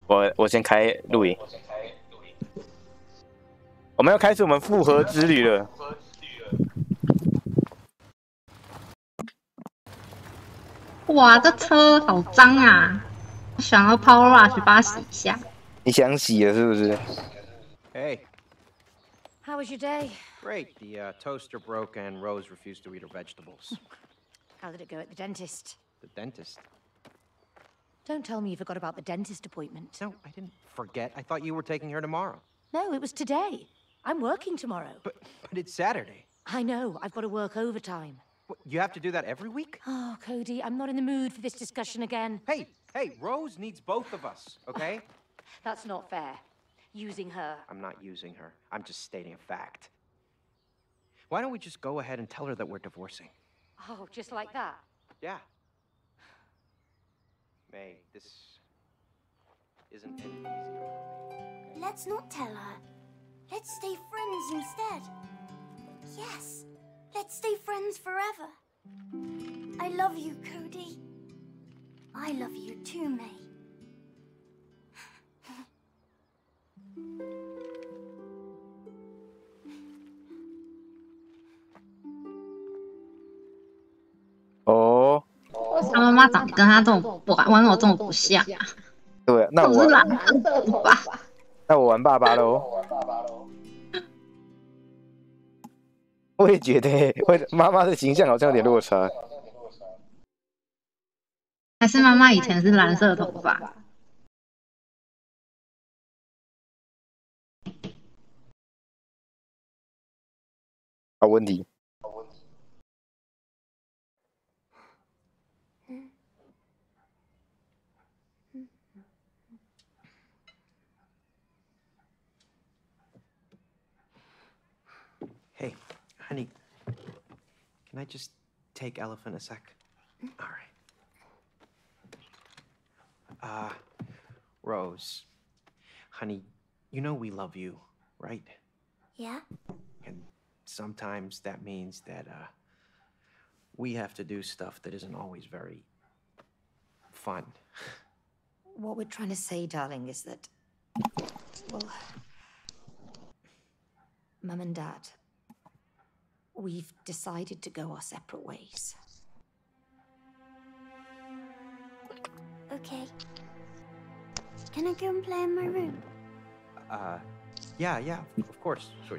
我先开录影，我们要开始我们复合之旅了。 哇，这车好脏啊！我想要 Power Rush 把它洗一下。 你想洗了是不是？ Hey, How was your day? great. The toaster broke and Rose refused to eat her vegetables. How did it go at the dentist? The dentist? Don't tell me you forgot about the dentist appointment. No, I didn't forget. I thought you were taking her tomorrow. No, it was today. I'm working tomorrow. But it's Saturday. I know. I've got to work overtime. What, you have to do that every week? Oh, Cody, I'm not in the mood for this discussion again. Hey, Rose needs both of us, okay? That's not fair. Using her. I'm not using her. I'm just stating a fact. Why don't we just go ahead and tell her that we're divorcing? Oh, just like that? Yeah. May, this isn't an easy one. Let's not tell her. Let's stay friends instead. Yes, let's stay friends forever. I love you, Cody. I love you too, May. 哦， 他妈妈长得跟他这种玩偶这么不像啊！ 对，那我是蓝色头发。 那我玩爸爸喽。我也觉得，妈妈的形象好像有点落差。 还是妈妈以前是蓝色头发？ 好问题。 Hey, honey, can I just take Elephant a sec? All right. Rose, honey, you know we love you, right? Yeah? And sometimes that means that, we have to do stuff that isn't always very fun. What we're trying to say, darling, is that... Well... Mum and Dad... We've decided to go our separate ways. Okay. Can I go and play in my room? Yeah, of course, sweetie.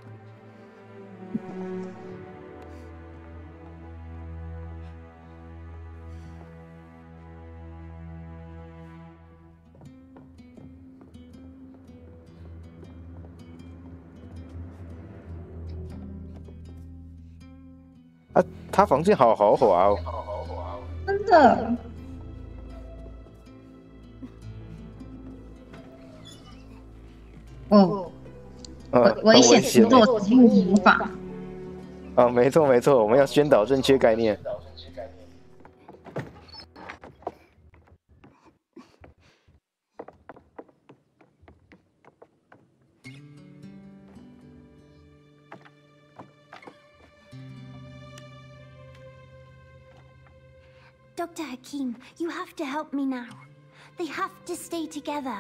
啊，他房间好豪华哦。 真的。危险星座植物魔法。 没错，我们要宣导正确概念。 Dr. Hakim, you have to help me now. They have to stay together.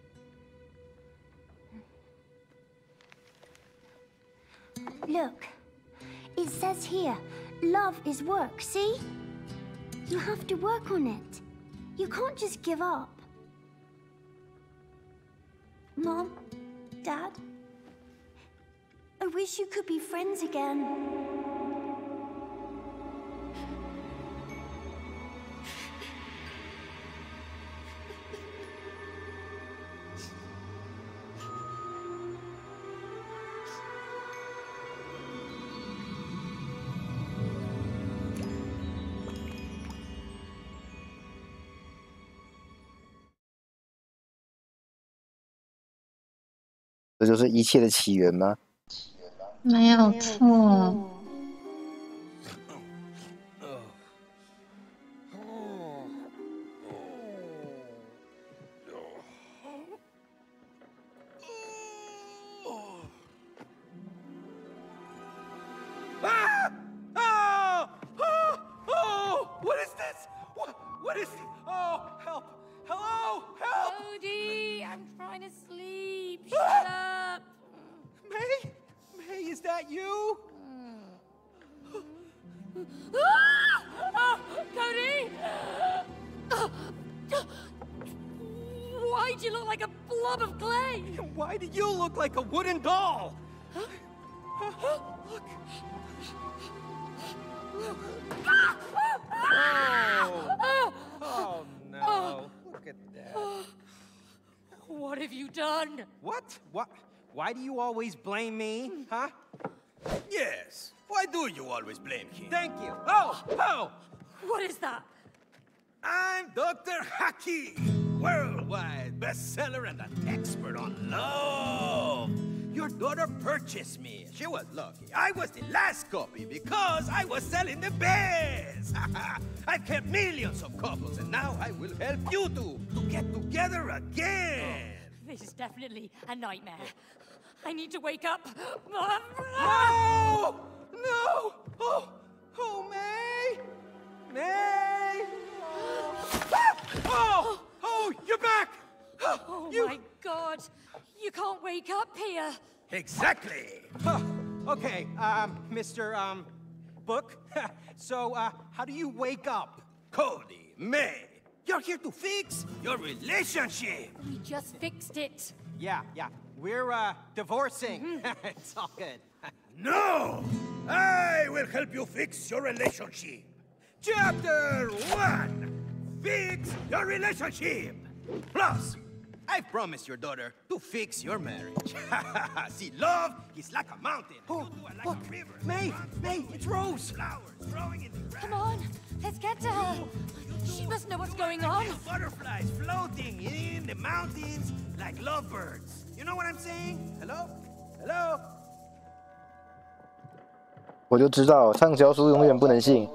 Look, it says here, love is work, see? You have to work on it. You can't just give up. Mom, Dad, I wish you could be friends again. 这就是一切的起源吗？ 没有错。 What is this? What is it? Oh, help! Hello! Help! Cody! trying to sleep. Shut up. May? May, is that you? Cody! Why'd you look like a blob of clay? Why do you look like a wooden doll? Look. Oh no. Look at that. What have you done? What? Why do you always blame me? Huh? Yes. Why do you always blame him? Thank you. Oh! What is that? I'm Dr. Haki, worldwide bestseller and an expert on love. Your daughter purchased me. She was lucky. I was the last copy because I was selling the best. I've kept millions of couples, and now I will help you two to get together again. This is definitely a nightmare. I need to wake up. No! No! Oh, May! May! Oh, you're back! Oh my God. You can't wake up here. Exactly. Okay, Mr. Book. So, how do you wake up? Cody, May, you're here to fix your relationship. We just fixed it. Yeah. We're, divorcing. It's all good. No! I will help you fix your relationship. Chapter 1. Fix your relationship. Plus, I promised your daughter to fix your marriage. See, love is like a mountain. You two are like a river. May, it's Rose. Flowers growing in the ground. Come on, let's get to her. She must know what's going on. Little butterflies floating in the mountains like lovebirds. You know what I'm saying? Hello? 我就知道畅销书永远不能信。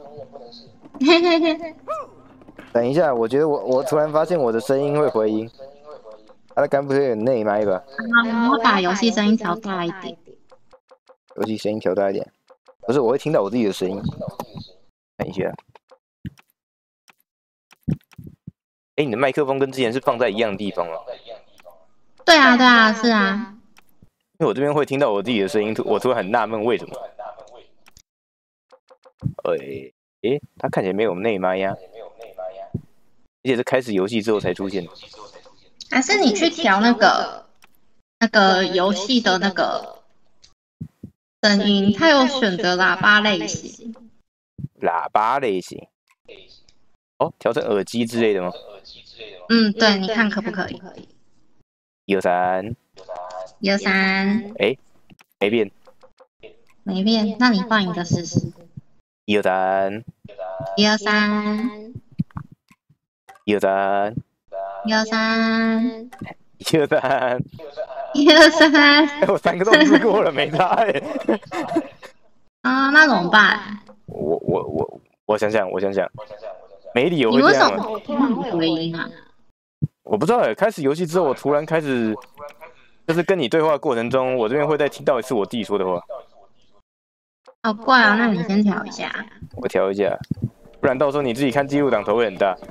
等一下，我觉得我突然发现我的声音会回音，它该不会有内麦吧？ 我把游戏声音调大一点。 游戏声音调大一点，不是，我会听到我自己的声音。看一下。哎，你的麦克风跟之前是放在一样的地方吗？ 对啊，是啊。 因为我这边会听到我自己的声音，我突然很纳闷为什么。他看起来没有内麦呀，而且是开始游戏之后才出现的。 还是你去调那个游戏的那个声音，它有选择喇叭类型。 喇叭类型。哦，调成耳机之类的吗？ 嗯，对，你看可不可以 ？1、2、3。 1、2、3。 哎，没变。 没变，那你换一个试试。 1、2、3。 1、2、3。 1、2、3。 1、2、3。 1、2、3。 1、2、3。 我3个都试过了，没差哎。 啊，那怎么办？ 我想想，没理由会这样。 你为什么突然会回音啊？ 我不知道哎，开始游戏之后，我突然开始，就是跟你对话的过程中，我这边会再听到一次我弟说的话。 好怪啊！那你先调一下。 我调一下，不然到时候你自己看记录档头会很大。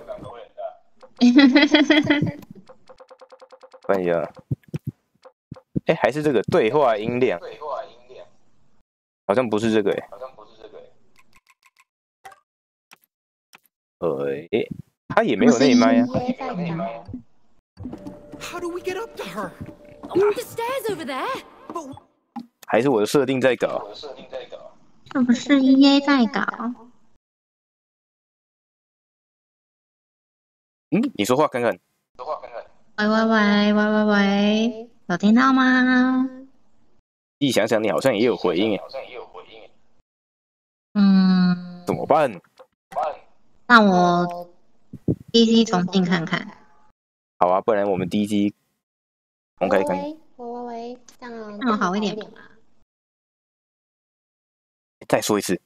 看一下，哎，还是这个对话音量，好像不是这个哎。他也没有内麦啊。 How do we get up to her? The stairs over there. 还是我的设定在搞？ 是不是 EA 在搞？ 你说话看看。 喂，有听到吗？ 自己想想，你好像也有回应哎。怎么办？ 那我 PC 重进看看。 好啊，不然我们第一集重开看。 喂，这样好一点吗？ 再说一次。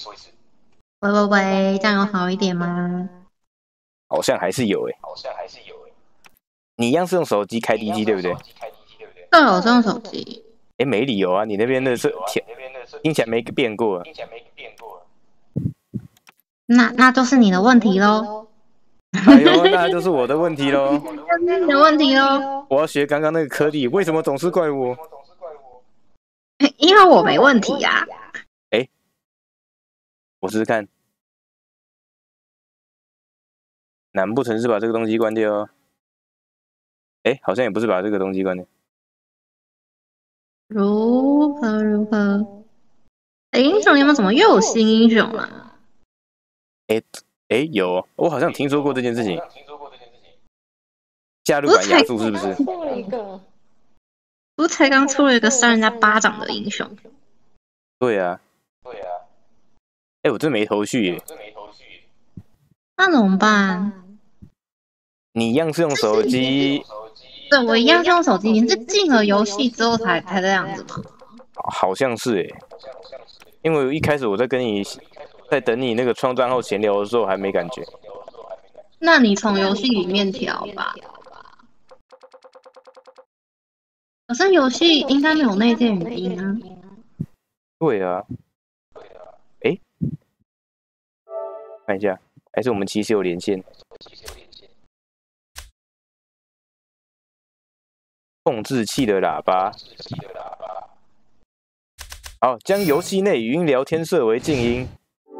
喂，这样有好一点吗？ 好像还是有哎。你一样是用手机开 DG 对不对？ 对，我是用手机。 没理由啊，你那边的是听起来没变过。 那就是你的问题咯。 哎呦，那就是我的问题喽。 那你的问题喽， 我要学刚刚那个颗粒，为什么总是怪我？ 因为我没问题呀、 我试试看。难不成是把这个东西关掉？好像也不是把这个东西关掉。 如何如何？英雄联盟怎么又有新英雄了？ 有，我好像听说过这件事情。加入版亚速是不是？ 出了一个， 不是才刚出了一个扇人家巴掌的英雄？ 对啊。我真没头绪耶。 那怎么办？ 你一样是用手机？ 对，我一样是用手机。你是进了游戏之后才这样子吗？ 好像是因为一开始我在等你那个创账号闲聊的时候还没感觉。 那你从游戏里面调吧。可是游戏应该没有内建语音啊。 对啊。看一下，还是我们其实有连线。控制器的喇叭。好，将游戏内语音聊天设为静音。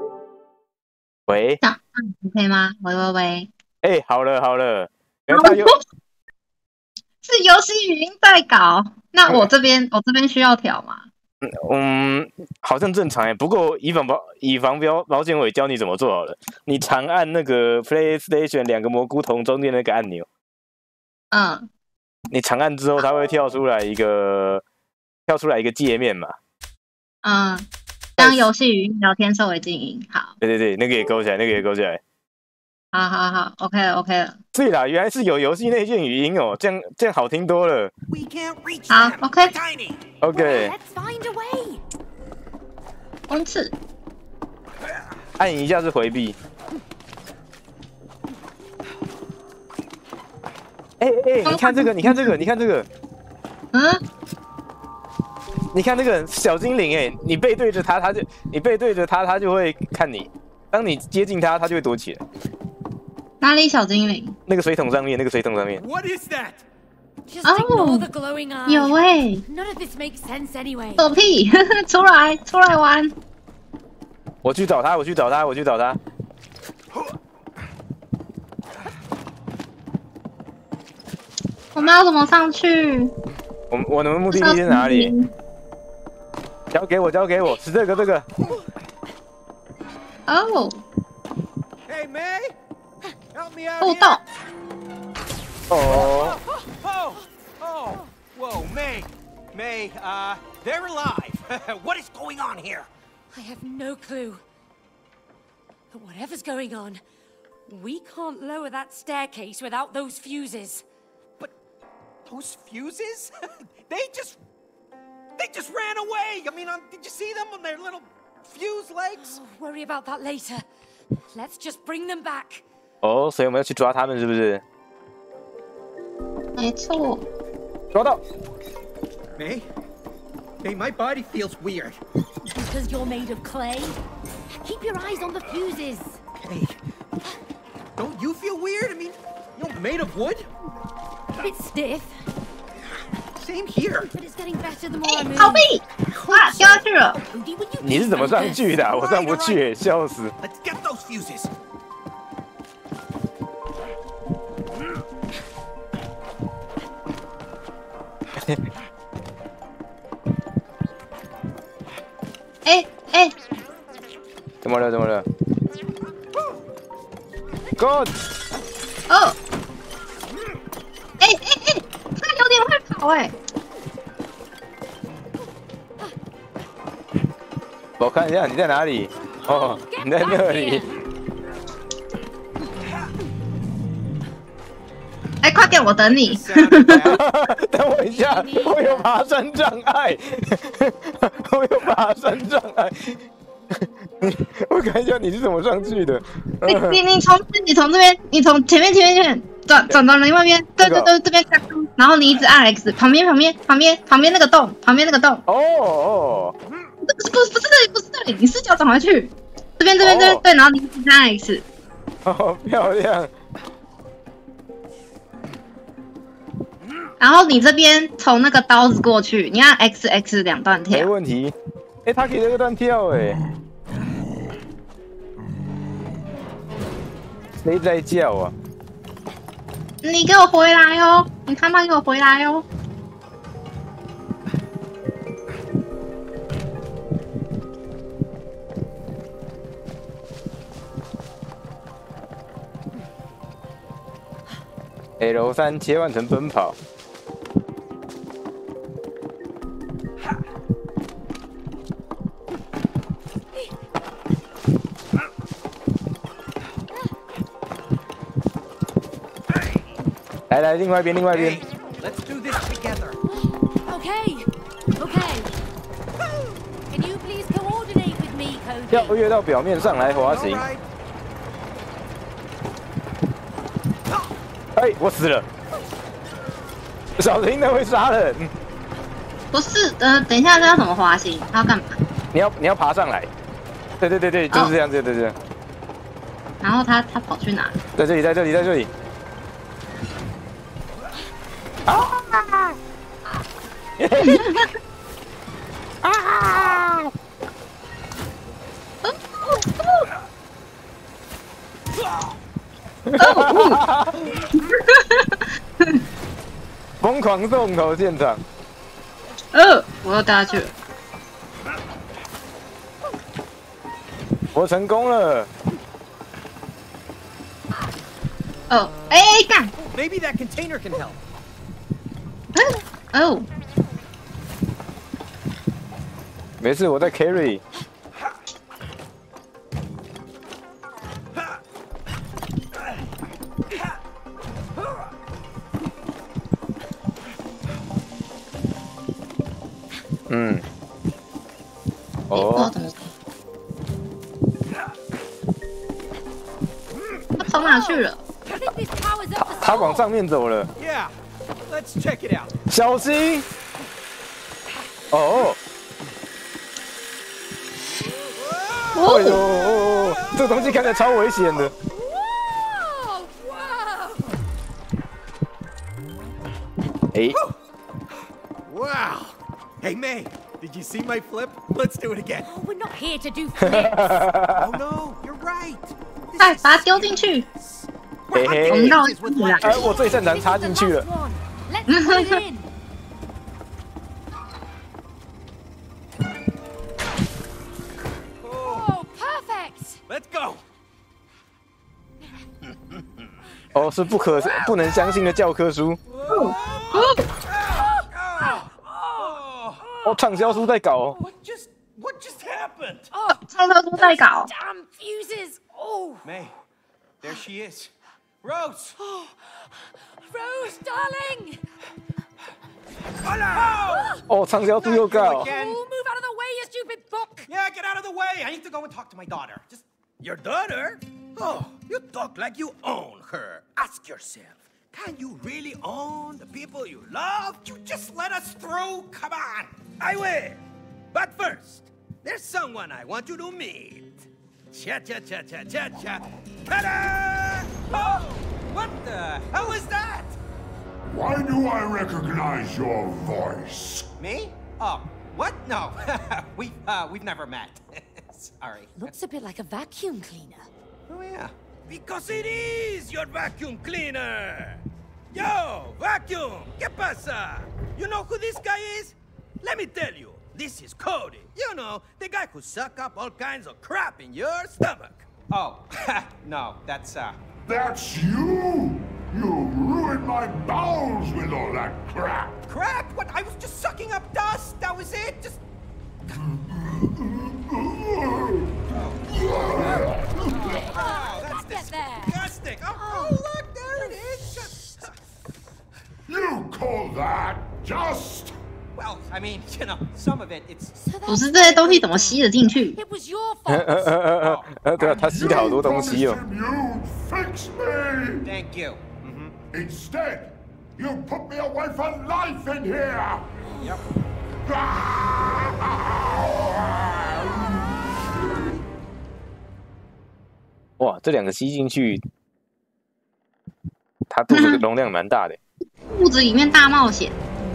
喂。 OK 吗？喂。 好了。原来他有。 是游戏语音在搞，那我这边需要调吗？ 好像正常不过以防保险，我也教你怎么做好了。你长按那个 PlayStation 2个蘑菇头中间那个按钮。你长按之后，它会跳出来一个界面嘛。 将游戏语音聊天设为静音。好。 对，那个也勾起来， 好 ，OK 了。 对啦，原来是有游戏内建语音哦，这样好听多了。 好 ，OK。冲刺。 按一下是回避。你看这个。你看那个小精灵你背对着他，他就会看你。当你接近他，他就会躲起来。 哪里小精灵？ 那个水桶上面。 What is that? Just ignore the glowing eye. 有 None of this makes sense anyway. 躲屁！出来玩！ 我去找他。 我们要怎么上去？ 我们目的地在哪里？交给我，是这个。 哦。 Hey May, help me out 互 here. 动。 Whoa, May, they're alive. What is going on here? I have no clue. But whatever's going on, we can't lower that staircase without those fuses. But those fuses? They just ran away. I mean, did you see them on their little fuse legs? Oh, worry about that later. Let's just bring them back. 所以我们要去抓他们，是不是？ 没错。 抓到。 May, my body feels weird. Because you're made of clay? Keep your eyes on the fuses. Hey, don't you feel weird? I mean, made of wood? A bit stiff. Same here. But it's getting better the more I move. 逃避！掉下去了。 Cody, would you 你是怎么上去的？我上不去，笑死。 Let's get those fuses. 怎么了 ？Good。 他有点会跑我看一下你在哪里。你在那里。 快点，我等你。 等我一下，我有爬山障碍。我看一下你是怎么上去的。 你从这边，你从前面转到另外一边，对，这边看，然后你一直按 X， 旁边那个洞，不是这里，你视角转回去，这边，对，然后你一直按 X。 漂亮。 然后你这边从那个刀子过去，你按 XX 2段跳。 没问题。哎，他可以2段跳哎。谁在叫啊？ 你给我回来哦！你他妈给我回来哦！ L3切换成奔跑。来，另外一边。 Let's do this together. Okay. Can you please coordinate with me, Cody? 跳跃到表面上来滑行。 Alright. 哎，我死了！小心的会杀人。 不是，等一下，这要怎么滑行？他要干嘛？ 你要爬上来。对，就是这样子，对。 然后他跑去哪？ 在这里。啊！啊！疯狂动头现场。 我又掉下去了。 我成功了。 干！ Maybe that container can help. 没事，我在 carry。哦。 他跑哪去了？ 他往上面走了。 Yeah. Let's check it out. 小心！哦。哎呦，这东西看起来超危险的。哎。 Wow. Hey May, did you see my flip? Let's do it again. Oh, we're not here to do flips. Oh no, you're right. 快把它丢进去！ 嘿嘿， 我们绕我最擅长插进去了。 Let's put it in. Oh, perfect. Let's go. 哦，是不能相信的教科书。哦，畅销书在搞。 What just happened? 畅销书在搞。 Damn fuses. Oh. May, there she is. Rose. Rose, darling. 哦，畅销书又搞。 Oh, move out of the way, you stupid book. Yeah, get out of the way. I need to go and talk to my daughter. Just Your daughter? Oh, you talk like you own her. Ask yourself, can you really own the people you love? you just let us through. Come on. I will. But first, there's someone I want you to meet. Cha-cha-cha-cha-cha-cha. Ta-da! Oh, what the hell is that? Why do I recognize your voice? Me? Oh, what? No, we've never met. Sorry. Looks a bit like a vacuum cleaner. Oh yeah. Because it is your vacuum cleaner. Yo, vacuum, ¿qué pasa? You know who this guy is? Let me tell you, this is Cody. You know, the guy who suck up all kinds of crap in your stomach. Oh, no, that's That's you! You ruined my bowels with all that crap! crap. What? I was just sucking up dust. That was it. Just. Oh, that's Get there. disgusting. Oh, look, there it is. You call that just? Well, I mean, you know, some of it, it's. So 不是这些东西怎么吸得进去？ It was your fault. 对啊，他吸了好多东西哦。 You promised him you'd fix me! Thank you. Instead, you put me away for life in here! Yep. 哇，这两个吸进去，它肚子的容量蛮大的。 肚子里面大冒险。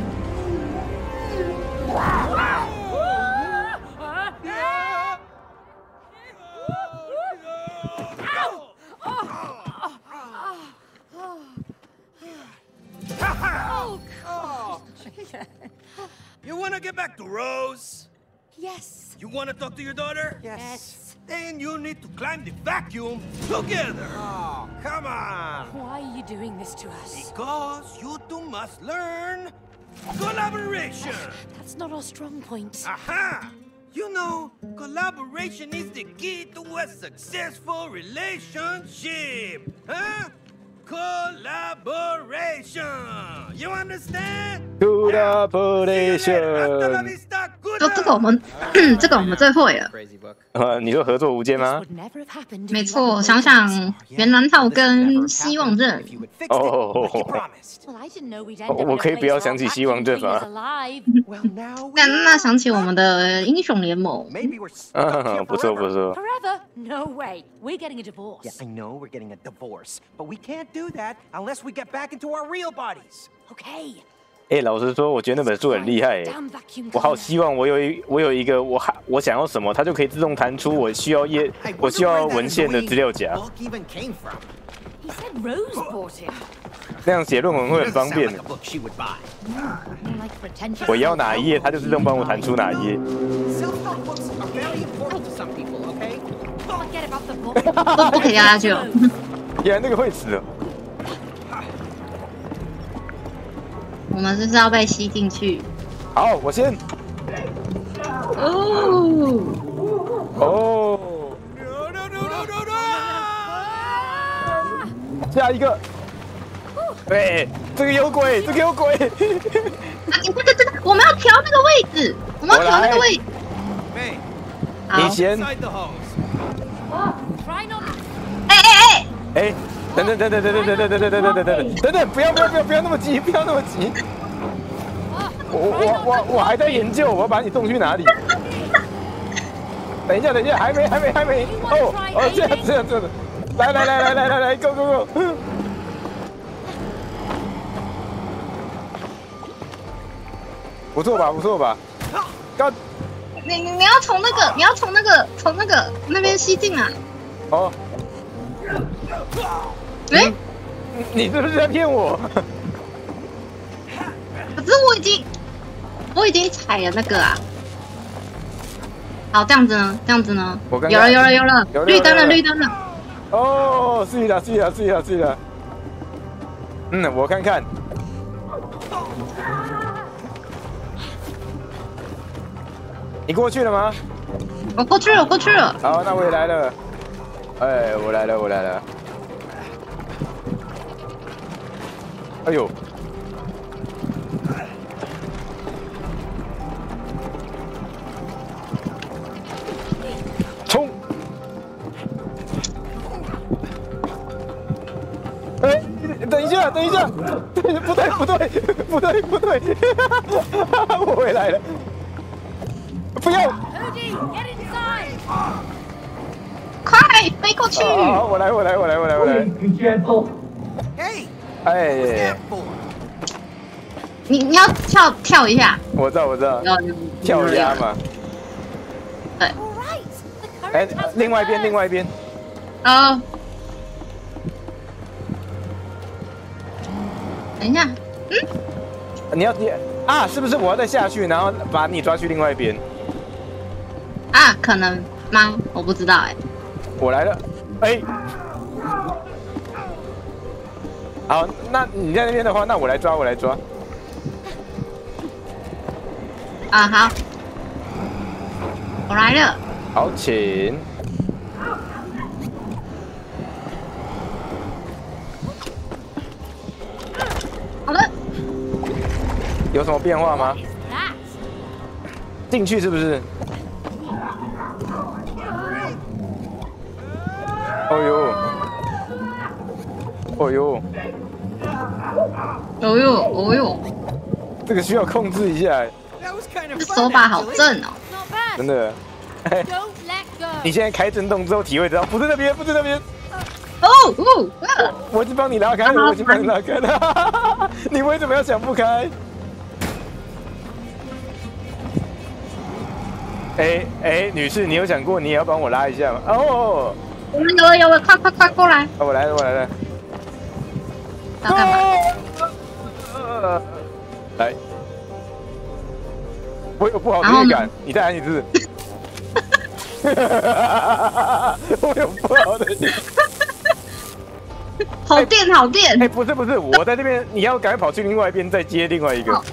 You wanna get back to Rose? Yes. You wanna talk to your daughter? Yes. Then you need to climb the vacuum together. Oh, come on. Why are you doing this to us? Because you two must learn collaboration. That's not our strong point. Aha! You know, collaboration is the key to a successful relationship. Huh? Collaboration. You understand? Collaboration。 就这个我们，这个我们最会了。 你说合作无间吗？ 没错，想想袁南套跟希望镇。 哦，我可以不要想起希望镇吗？ 那想起我们的英雄联盟。 不错不错。 No way. We're getting a divorce. Yeah, I know we're getting a divorce, but we can't do that unless we get back into our real bodies. Okay. 老实说，我觉得那本书很厉害。我好希望我有一个我想要什么，它就可以自动弹出我需要文献的资料夹。 He said Rose bought it. 那样写论文会很方便。我要哪一页，它就自动帮我弹出哪一页。 不可以压下去了。 原来那个会死哦。 我们就是要被吸进去。 好，我先。哦。下一个。对，这个有鬼，这个有鬼。 对，我们要调那个位置，我们要调那个位置。 你先。哎，等，不要那么急，不要那么急。我还在研究，我要把你送去哪里？等一下，还没。哦，这样，来 ，go。不错吧？高， 你要从那个那边吸进来。 哦。你是不是在骗我？ 可是我已经踩了那个啊。好，这样子呢？有了，绿灯了。 哦，是的。我看看。你过去了吗？ 我过去了。 好，那我也来了。哎，我来了。哎呦！冲！哎，等一下，不对，我回来了。不要！ 快飞过去！ 好，我来。哎， 你要跳一下。 我知道，跳压嘛。 对。 哎，另外一边。 等一下， 你是不是我要再下去，然后把你抓去另外一边？ 啊，可能吗？我不知道哎。 我来了，哎。好，那你在那边的话，那我来抓。 啊，好，我来了。 好，请。 好了。 有什么变化吗？进去是不是？哦呦！这个需要控制一下。 这手把好正哦。 真的。你现在开震动之后体会到，不是那边。我已经帮你拉开了。 你为什么要想不开？女士，你有想过你也要帮我拉一下吗？哦， 有了，快过来！ 我来了。 要干嘛？ 来，我有不好的预感，你再来一次。我有不好的预感。 好电！ 不是，我在这边，你要赶快跑去另外一边，再接另外一个。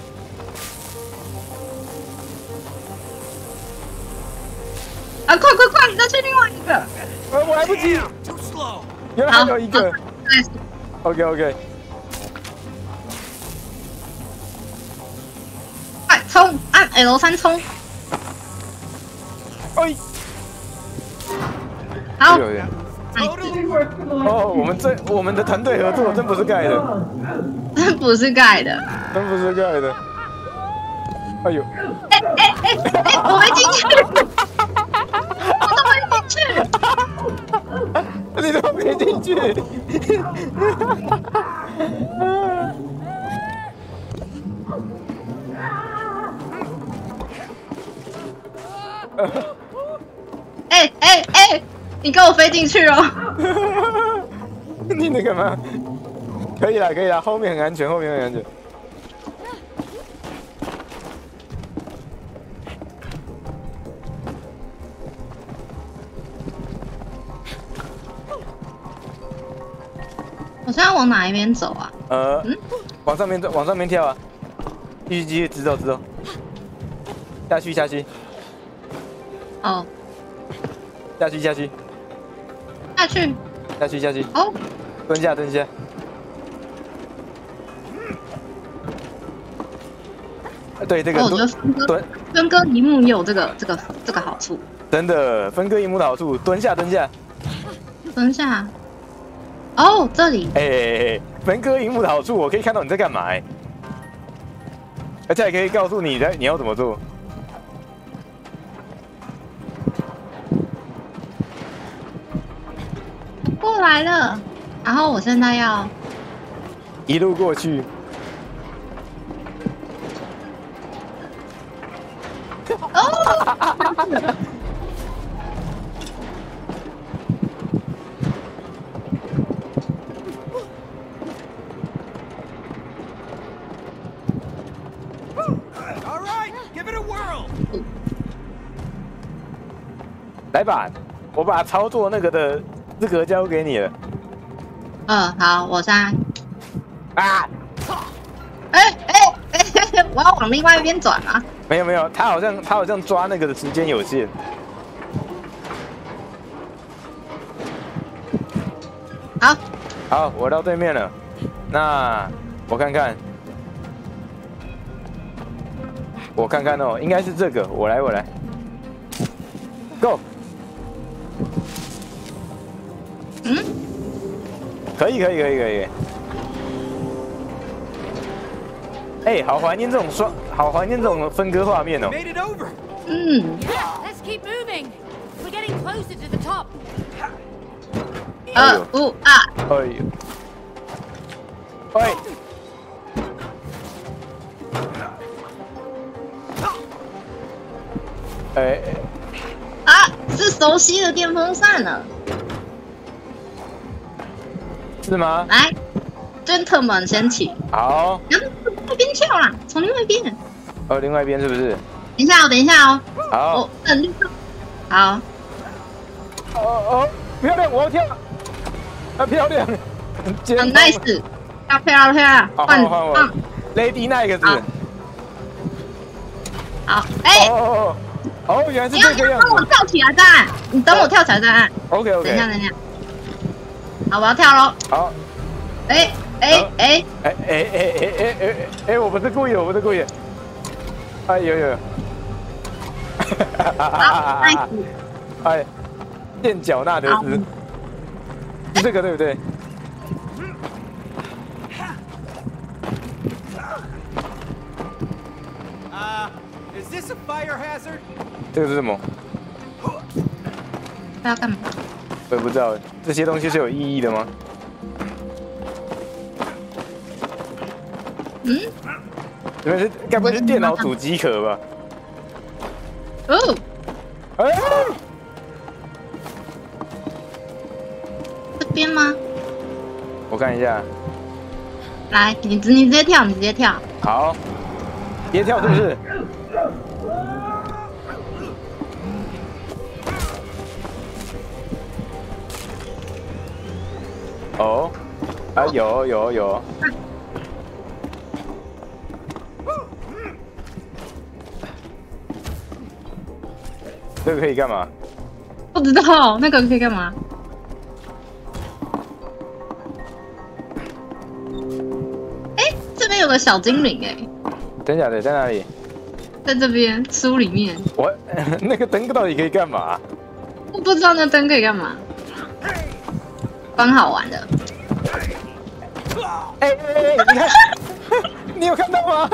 啊，快，你再去另外一个。 我来不及。原来还有一个。OK。 快冲！按 L3 冲。 哎。 好。 哦，我们的团队合作真不是盖的。 真不是盖的。 哎呦！ 我没进去。我都没进去。 你怎么没进去？ 你跟我飞进去哦！ 你在干嘛？可以啦，后面很安全。 我现在往哪一边走啊？ 往上面跳啊！继续，直走。下去。 哦。 下去。 哦。 蹲下。对，这个我觉得分割一幕也有这个好处。 真的，分割一幕的好处，蹲下。 哦，这里。 分割荧幕的好处，我可以看到你在干嘛而且还可以告诉你你要怎么做。 过来了，然后我现在要一路过去。 哦。 来吧，我把操作那个的资格交给你了。 好，我现在。 啊！ 我要往另外一边转吗？ 没有，他好像抓那个的时间有限。好，我到对面了。那我看看哦，应该是这个。我来 ，Go。可以。好怀念这种分割画面哦。 Let's keep moving. We're getting closer to the top. 2、5、是熟悉的电风扇了。 是吗？ 来 ，gentlemen 先起。 好。 然后那边跳啦，从另外一边。 另外一边是不是？ 等一下哦。 好。 等绿色。好。 漂亮，我要跳。漂亮。 很 nice。漂亮。 换我。Lady 那个字。 好。 原来是这个样子。 你要帮我跳起来再按，你等我跳起来再按。 OK。 等一下。好，我要跳喽。 好。我不是故意的，有。垫脚纳德斯，是这个对不对？这个是什么？ 要干嘛？ 我也不知道，这些东西是有意义的吗？ 你们是该不会是电脑主机壳吧？ 哦， 哎， 这边吗？ 我看一下。 来，你直接跳，你直接跳。 好，直接跳是不是？哦，啊有。这个可以干嘛？ 不知道那个可以干嘛？哎，这边有个小精灵哎。 等一下，在哪里？ 在这边书里面。 我那个灯到底可以干嘛？ 我不知道那灯可以干嘛。蛮好玩的。 哎，你看，你有看到吗？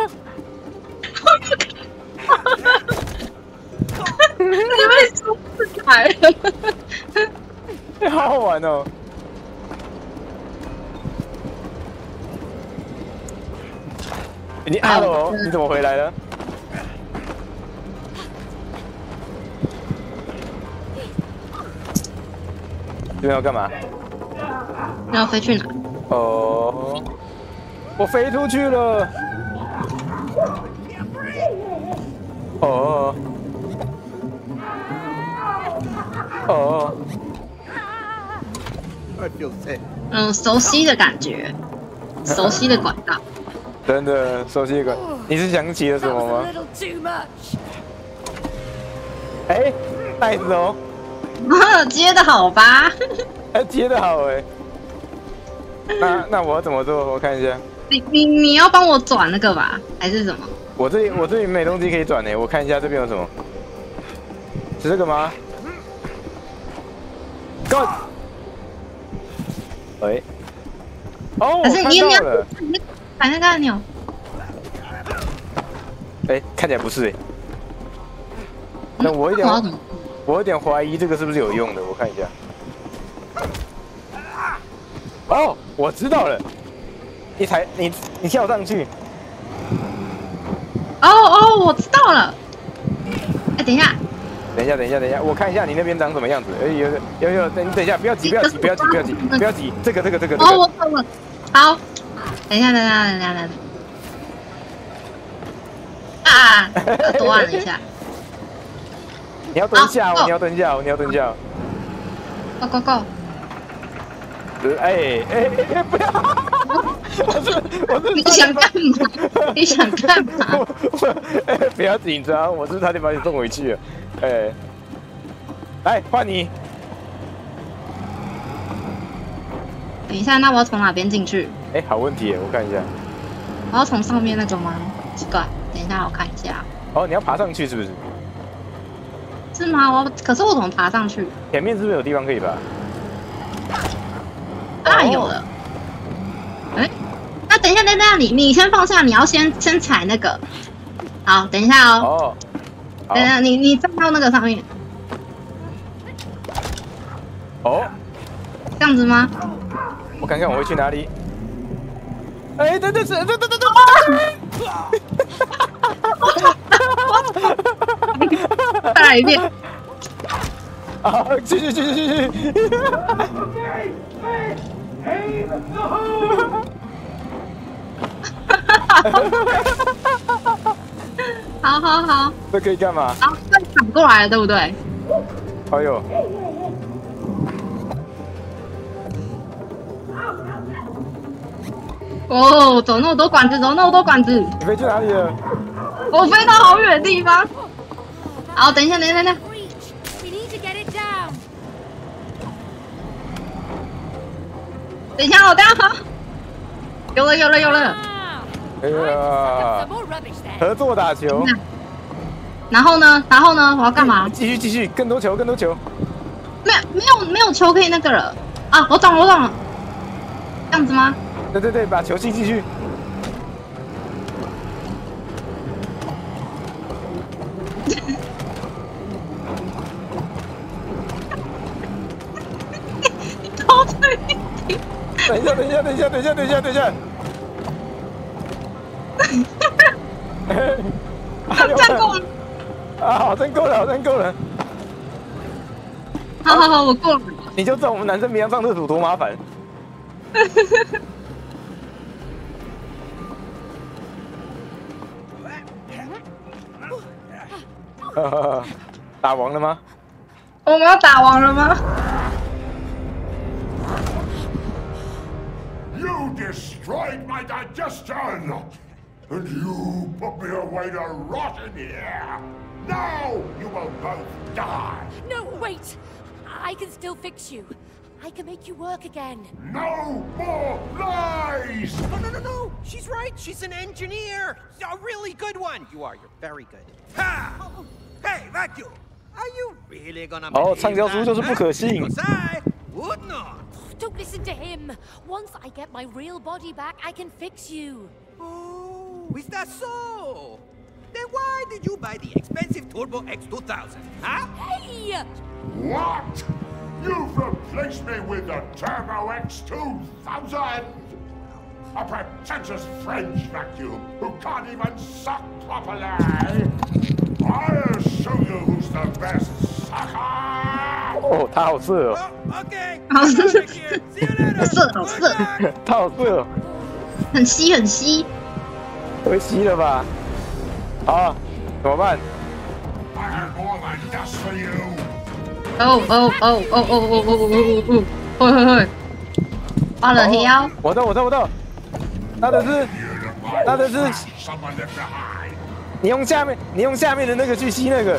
你被说出来了， 好好玩哦！你Hello，你怎么回来了？这边要干嘛？ 你要飞去哪？ 哦，我飞出去了。哦。哦。 熟悉的感觉，熟悉的管道。 真的熟悉的管，你是想起了什么吗？哎，袋子哦。 接的好吧？ 哎，接的好哎。那我要怎么做？我看一下。 你要帮我转那个吧，还是什么？ 我这里没东西可以转呢，我看一下这边有什么。是这个吗 ？Go！ 喂。哦，我看到了。 反正按钮。 哎，看起来不是哎。那我有点怀疑这个是不是有用的，我看一下。哦，我知道了。你跳上去。 哦，我知道了。哎，等一下， 我看一下你那边长什么样子。哎，有，你等一下，不要急，这个。 哦，我懂了。好，等一下。啊，多按了一下。 你要蹲下哦。 Go。 哎，不要！ 你想干嘛？ 不要紧张，我是差点把你送回去了。哎，来换你。 等一下，那我要从哪边进去？ 哎，好问题，我看一下。 我要从上面那个吗？奇怪，等一下我看一下。 哦，你要爬上去是不是？ 是吗？可是我怎么爬上去？ 前面是不是有地方可以爬？ 当然有了。哎，那等一下，你先放下，你要先踩那个。好，等一下哦。等一下，你站到那个上面。 哦， 这样子吗？ 我看看我会去哪里。哎，等， 再来一遍。 啊，继续。好。这可以干嘛？ 啊，这反过来了，对不对？ 哎呦！ 哦，走那么多管子。 你飞去哪里了？ 我飞到好远的地方。好，等一下。等一下，我等下好。有了。 哎呀，合作打球。 然后呢？我要干嘛？ 继续，更多球。 没有球可以那个了。啊，我懂了。这样子吗？ 对，把球进进去。 倒退。 等一下。 站够了。 啊，好，真够了，好，真够了。 好好好，我够了。 你就知道我们男生平常上厕所多麻烦。打王了吗？ 我们要打王了吗 You destroyed my digestion! And you put me away to rot in here! Now you will both die! No, wait! I can still fix you. I can make you work again. No more lies! No! She's right. She's an engineer. A really good one. You are. You're very good. Ha! Hey, Vacuum! Are you really gonna make 哦，畅销书就是不可信。 Because I would not. Don't listen to him. Once I get my real body back, I can fix you. Oh, is that so? Then why did you buy the expensive Turbo X2000, huh? Hey! What? You've replaced me with the Turbo X2000? A pretentious French vacuum who can't even suck properly! I'll show you who's the best sucker! 哦，他好色哦。 Okay. 好色， See you later. 好色，好色， 他好色哦， 很稀很稀。 会吸了吧？好，怎么办？ I have more than dust for you! 哦哦哦哦哦哦哦哦哦！会，爆了条。 我到，他的是 Someone left behind! 你用下面的那个去吸那个。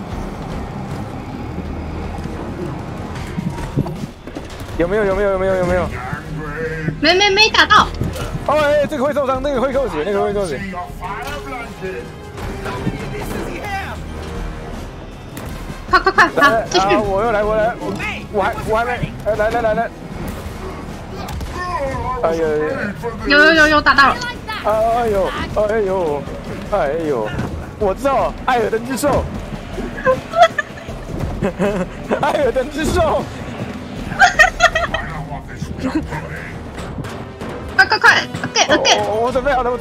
有没有？ Angry! 没打到。 哦，哎，这个会受伤，那个会扣血，那个会扣血。 See your fire blunted! How many of these does he have? 快，好，继续。 我来，我还没，来。哎呦， 有打到了。 哎呦，我知道，艾尔登之兽，艾尔登之兽。 I don't want this junk from me! 快 ，again！ 我准备好了。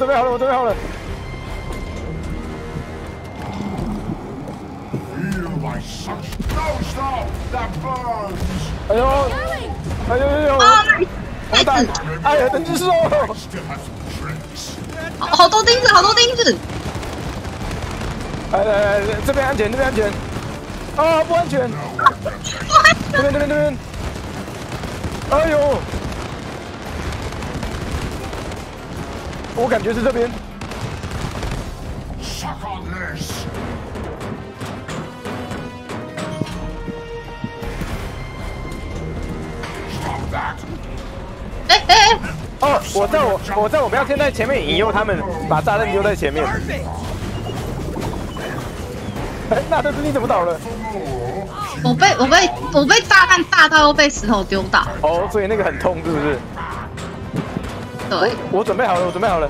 Feel my suction! No, stop! That burns! 哎呦， 啊， 我们打艾尔登之兽。 Still have some tricks! 好多钉子。 来，这边安全。啊，不安全。这边。哎呦，我感觉是这边。 Suck on this! Stop that! 哎， 哦，我在我们要先在前面引诱他们，把炸弹丢在前面。 Perfect. 哎，那这是你怎么倒了？ 我被炸弹炸到，又被石头丢到。 哦，所以那个很痛，是不是？ 对， 我准备好了。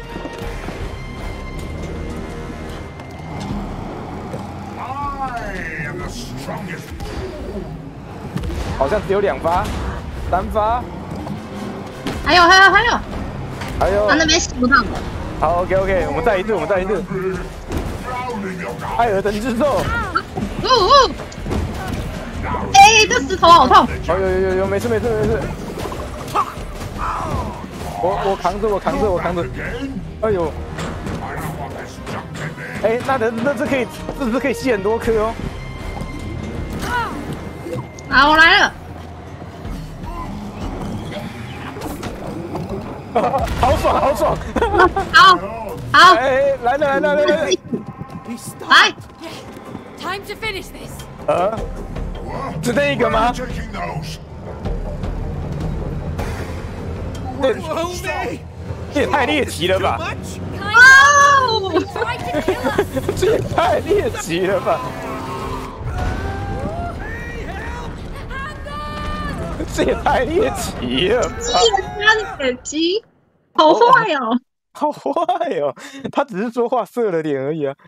I am the strongest! 好像只有2发，3发。 还有， 他那边吸不到我。 好 ，OK， 我们再一次。 Drowning your guy! 艾尔登之兽。 哎，这石头好痛。 哦，有，没事。我扛着。 Again? 哎呦， I don't want this junk in me! 哎，那这是可以吸很多颗哦。 好，我来了。 好爽！ 好， 哎，来了！ 来， Time to finish this. 是那一个吗？ Taking those! Whoa, me! 这也太猎奇了 Too 吧！ much? Oh! Try to kill us. 这也太猎奇了吧！ Hey, help! 这也太猎奇了吧！ 他的眼睛好坏哦！ 好坏哦！他只是说话色了点而已啊！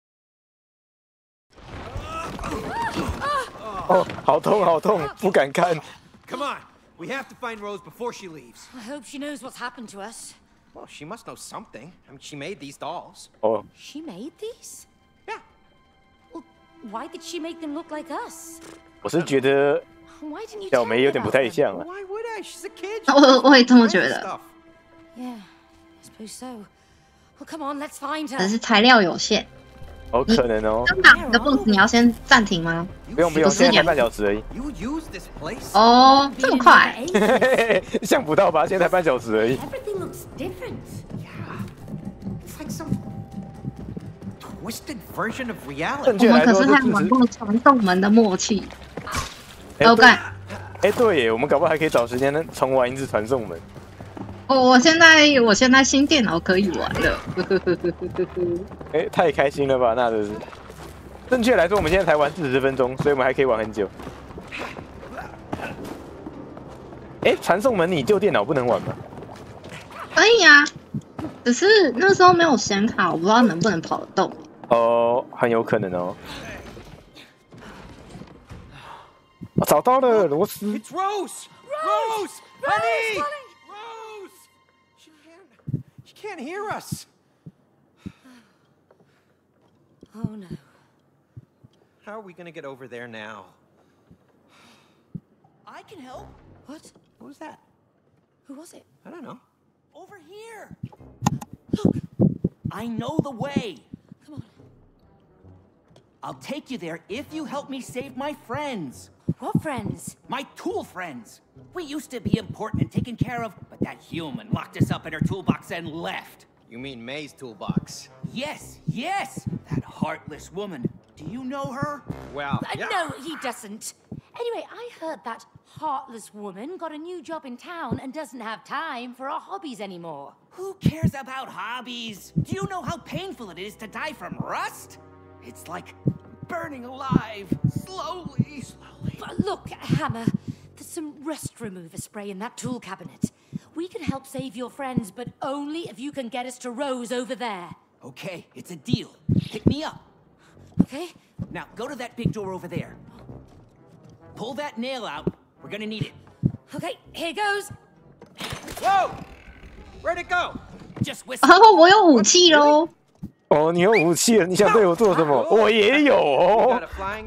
哦，好痛，不敢看。 Come on. We have to find Rose before she leaves. I hope she knows what's happened to us. Well, she must know something. I mean, she made these dolls. Oh. She made these? Yeah. Well, why did she make them look like us? 我是觉得小梅有点不太像啊。 Why would I? She's a kid. 我也这么觉得。 Yeah, I suppose so. Well, come on, let's find her. 可是材料有限。 有可能哦。 刚打的 BOSS 你要先暂停吗？ 不用，现在才半小时而已。 哦，这么快？ 想不到吧？现在才半小时而已。 Everything looks different. Yeah, it's like some twisted version of reality. 我们可是还玩过传送门的默契。OK。 哎，对耶，我们搞不好还可以找时间重玩一次传送门。 我现在新电脑可以玩了。 哎，太开心了吧？那就是。正确来说，我们现在才玩40分钟，所以我们还可以玩很久。哎，传送门你旧电脑不能玩吗？ 可以啊，只是那时候没有显卡，我不知道能不能跑得动。 哦，很有可能哦。我找到了螺丝。 It's Rose, Rose, honey, Rose. She can't hear us. Oh no. How are we gonna get over there now? I can help. What? What was that? Who was it? I don't know. Over here. Look. I know the way. Come on. I'll take you there if you help me save my friends. What friends? My tool friends. We used to be important and taken care of, but that human locked us up in her toolbox and left. You mean May's toolbox? Yes, yes, that heartless woman. Do you know her? Well, yeah. No, he doesn't. Anyway, I heard that heartless woman got a new job in town and doesn't have time for her hobbies anymore. Who cares about hobbies? Do you know how painful it is to die from rust? It's like burning alive, slowly. But look, Hammer, there's some rust remover spray in that tool cabinet. We can help save your friends, but only if you can get us to Rose over there. Okay, it's a deal. Pick me up. Okay. Now, go to that big door over there. Pull that nail out. We're gonna need it. Okay, here goes. Whoa! Where'd it go? Just whistle. 我有武器喽。 哦，你有武器了？你想对我做什么？我也有哦。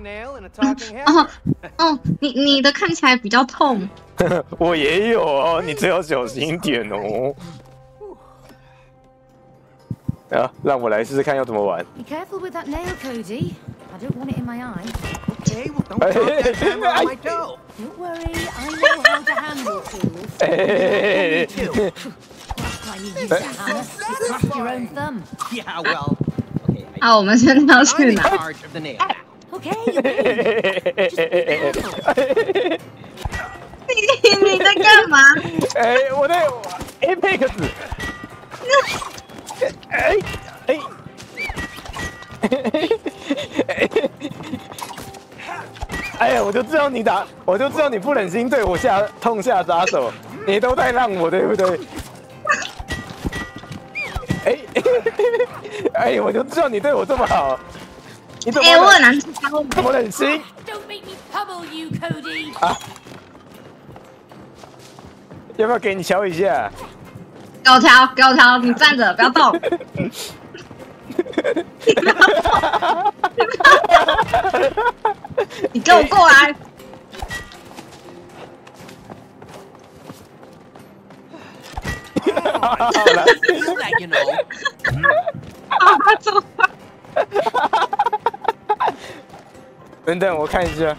你的看起来比较痛。 我也有哦，你最好小心一点哦。啊，让我来试试看要怎么玩。 Be careful with that nail, Cody. I don't want it in my eye. Okay, well, don't drop that hammer on my toe. Don't worry, I know how to handle tools. Last time you used a hammer, you cracked your own thumb. Yeah, well. 好，我们现在要去哪 ？Okay, 你在干嘛？ 哎，我在 Apex。哎呀，我就知道你打，我就知道你不忍心对我痛下杀手，你都在让我，对不对？哎，我就知道你对我这么好，你怎么？ 我很难挑， 这么忍心 Don't make me pummel you, Cody. 啊！要不要给你瞧一下？ 给我挑，你站着，不要动。你给我过来！ 好了， 走吧。 等等，我看一下。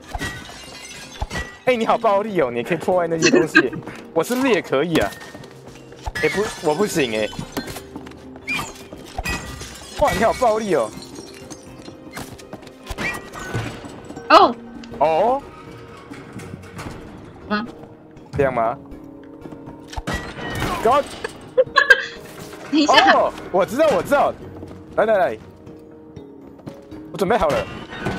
哎，你好暴力哦！你可以破坏那些东西，我是不是也可以啊？哎，不，我不行哎。哇，你好暴力哦！哦，这样吗？高， 等一下。 哦，我知道，来，我准备好了。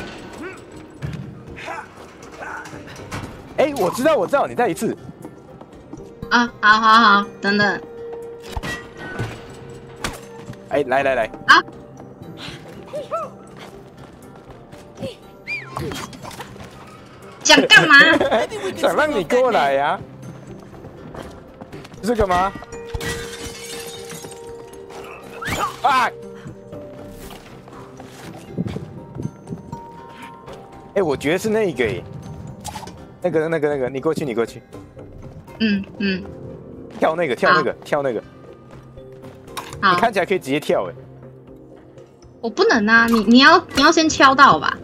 哎，我知道，你再一次。 啊，好，等等。 哎，来。 啊！想干嘛？ 想让你过来呀。这个吗？ 啊！哎，我觉得是那个哎，那个，你过去，你过去。 嗯。 跳那个，跳那个，跳那个。你看起来可以直接跳哎。 我不能啊，你要先敲到吧。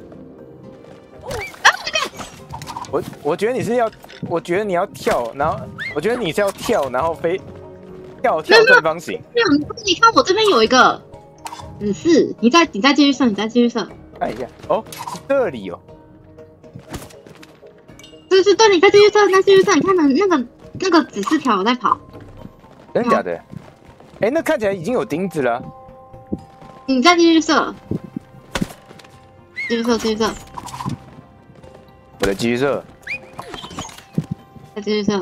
我觉得你是要，我觉得你要跳，然后我觉得你是要跳，然后飞，跳正方形。 没有，你看我这边有一个指示，你再继续射，你再继续射。 看一下，哦，是这里哦。 对，你再继续射，再继续射，你看那个指示条我在跑。 真的假的？哎，那看起来已经有钉子了。 你再继续射，继续射。 我的继续射， 再继续射。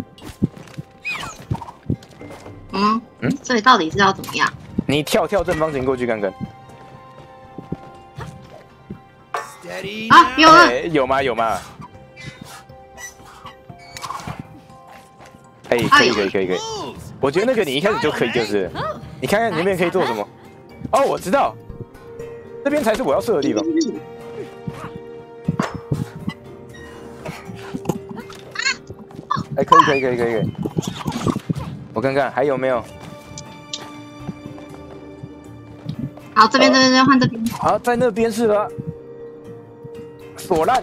所以到底是要怎么样？ 你跳正方形过去看看。 啊，有了， 有吗？哎，可以。我觉得那个你一开始就可以，就是，你看看你那边可以做什么。哦，我知道，这边才是我要射的地方。哎，可以。我看看还有没有。 好，这边换这边。 好，在那边是吧？锁烂。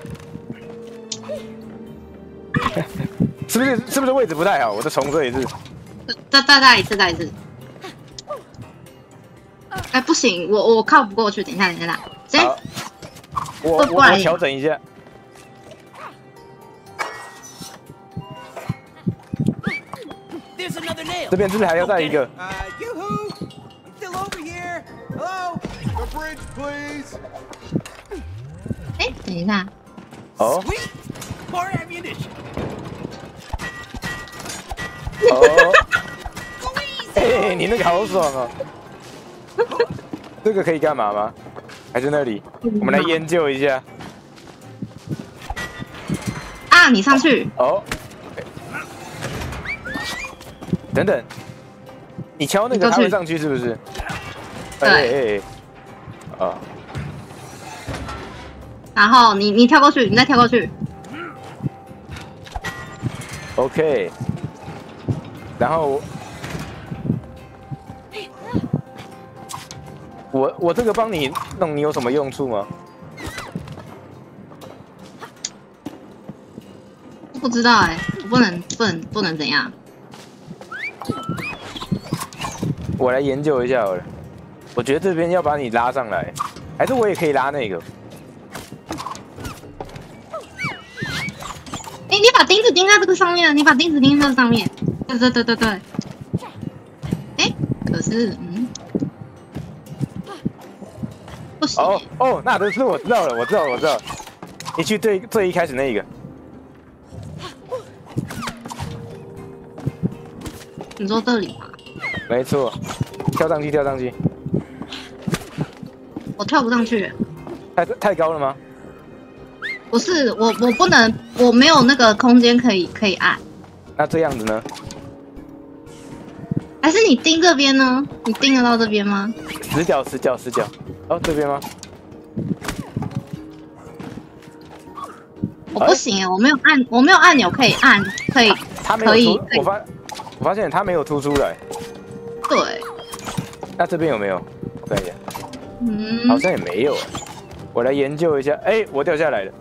是不是位置不太好？我再重设一次。 再一次。哎，不行，我靠不过去。等一下。先， 我调整一下。这边是不是还要再一个？ 哎，等一下。 哦。哎，你那个好爽哦！这个可以干嘛吗？还是那里？我们来研究一下。 啊，你上去。 哦。等等，你敲那个他会上去是不是？ 对。 啊。 然后你跳过去，你再跳过去。 OK。然后我这个帮你弄，你有什么用处吗？ 不知道哎，我不能怎样？ 我来研究一下好了。我觉得这边要把你拉上来，还是我也可以拉那个？ 你把钉子钉在这个上面，你把钉子钉在这上面。对。哎，可是不行。 哦，那都是我知道了，我知道。你去最一开始那一个。 你说这里吗？ 没错，跳上去。 我跳不上去。 太高了吗？ 不是，我不能，我没有那个空间可以按。 那这样子呢？ 还是你钉这边呢？你钉得到这边吗？ 死角。哦，这边吗？ 我不行，我没有按钮可以按，可以。 我发现它没有凸出来。 对。 那这边有没有？我看一下。好像也没有。我来研究一下。哎，我掉下来了。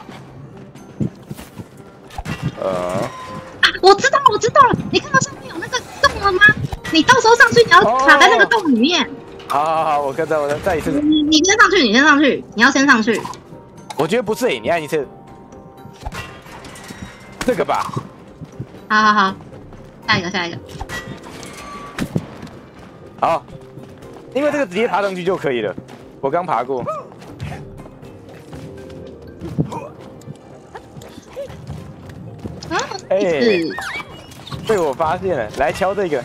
我知道了。你看到上面有那个洞了吗？你到时候上去，你要卡在那个洞里面。 好，我看到，我再一次。 你先上去，你要先上去。 我觉得不是你按一次。这个吧。 好，下一个。 好，因为这个直接爬上去就可以了。我刚爬过。哎，被我发现了，来敲这个。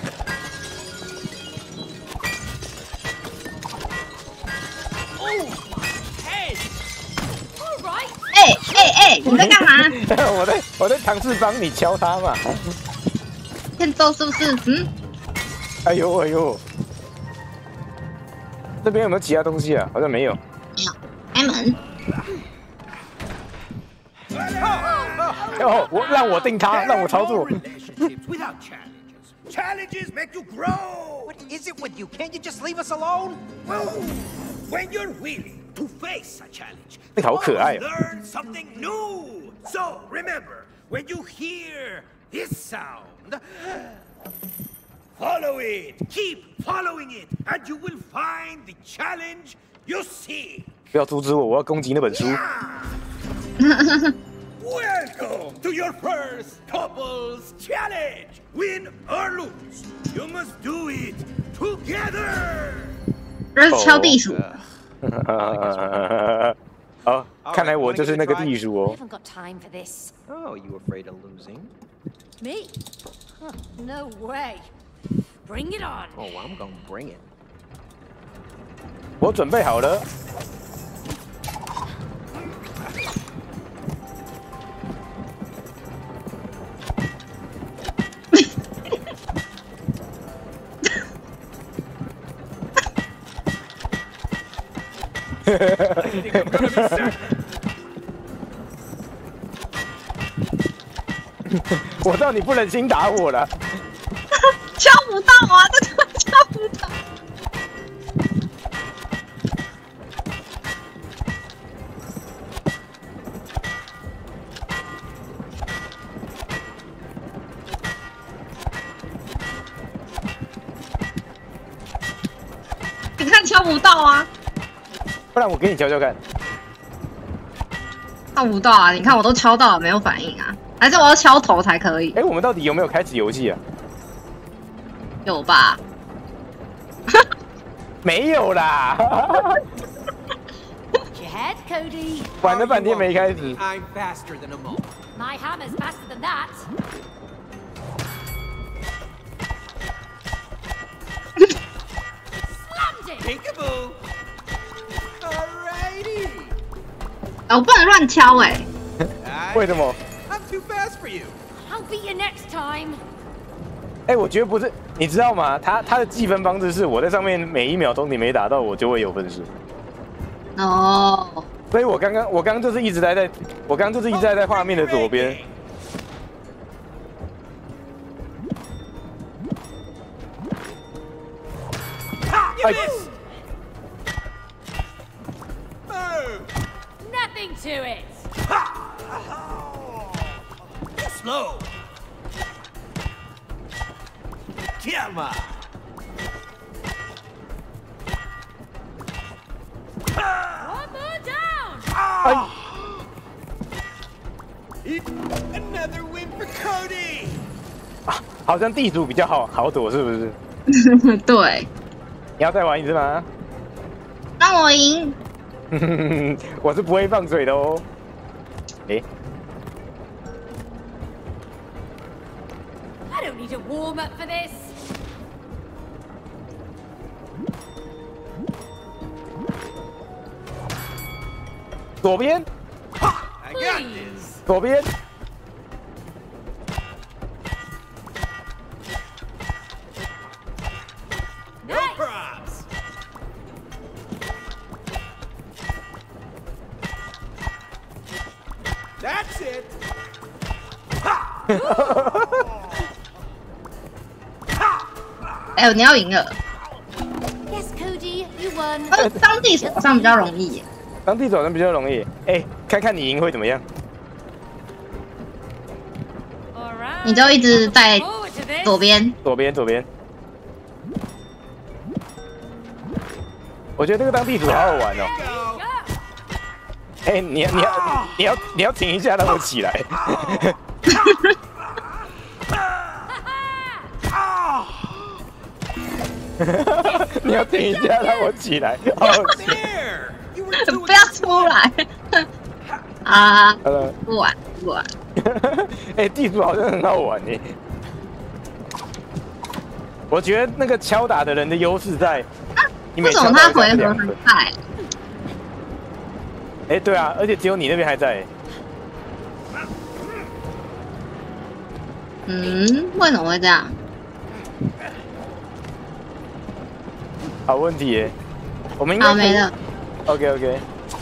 哎，你在干嘛？ 我在尝试帮你敲它嘛。 欠揍是不是？ 哎呦！ 这边有没有其他东西啊？好像没有。 没有，开门。 哦，让我定他，让我操作。 Challenges make you grow. What is it with you? Can't you just leave us alone? Well, when you're willing to face a challenge, 那个好可爱哦。 learn something new. So remember, when you hear this sound, follow it. Keep following it, and you will find the challenge you seek. 不要阻止我，我要攻击那本书。 Welcome to your first couples challenge. Win or lose, you must do it together. 这是敲地鼠。 哦，看来我就是那个地鼠哦。 I haven't got time for this. Oh, you afraid of losing? Me? Huh, no way. Bring it on. Oh, I'm gonna bring it. 我准备好了。我知道你不忍心打我了。 敲不到啊，这怎么敲不到？你看敲不到啊！ 不然我给你敲敲看。 敲不到啊！你看我都敲到了，没有反应啊。还是我要敲头才可以？ 哎，我们到底有没有开始游戏啊？ 有吧？ 没有啦。 Your head, Cody. 玩了半天没开始。 I'm faster than a mole. My hammer's faster than that. Slammed it. Peekaboo. Alrighty. 我不能乱敲哎。 为什么？ I'm too fast for you. I'll beat you next time. 哎，我觉得不是，你知道吗？他的计分方式是我在上面每1秒钟你没打到我就会有分数。 哦。 所以我刚刚就是一直待在，我刚刚就是一直待在画面的左边。 哎。 Nothing to it. Slow. Come on. One more down. Another win for Cody. 好像地主比较好躲，是不是？ 对。 你要再玩一次吗？ 让我赢。 我是不会放水的哦。哎。 I don't need a warm up for this. 左边， I got this. 左边。 No props. That's it. 哎，你要赢了。 Yes, Cody, you won. 当地手上比较容易耶。 当地手上比较容易。哎，看看你赢会怎么样？ 你就一直在左边。 左边，左边。我觉得这个当地主好好玩哦。哎，你要停一下，让我起来。你要停一下，让我起来。 不要出来！啊，不玩不玩。 哎，地主好像很好玩哎。我觉得那个敲打的人的优势在， 为什么他回合很快？ 哎，对啊，而且只有你那边还在。 嗯，为什么会这样？ 好问题耶！ 我们应该没了。 OK。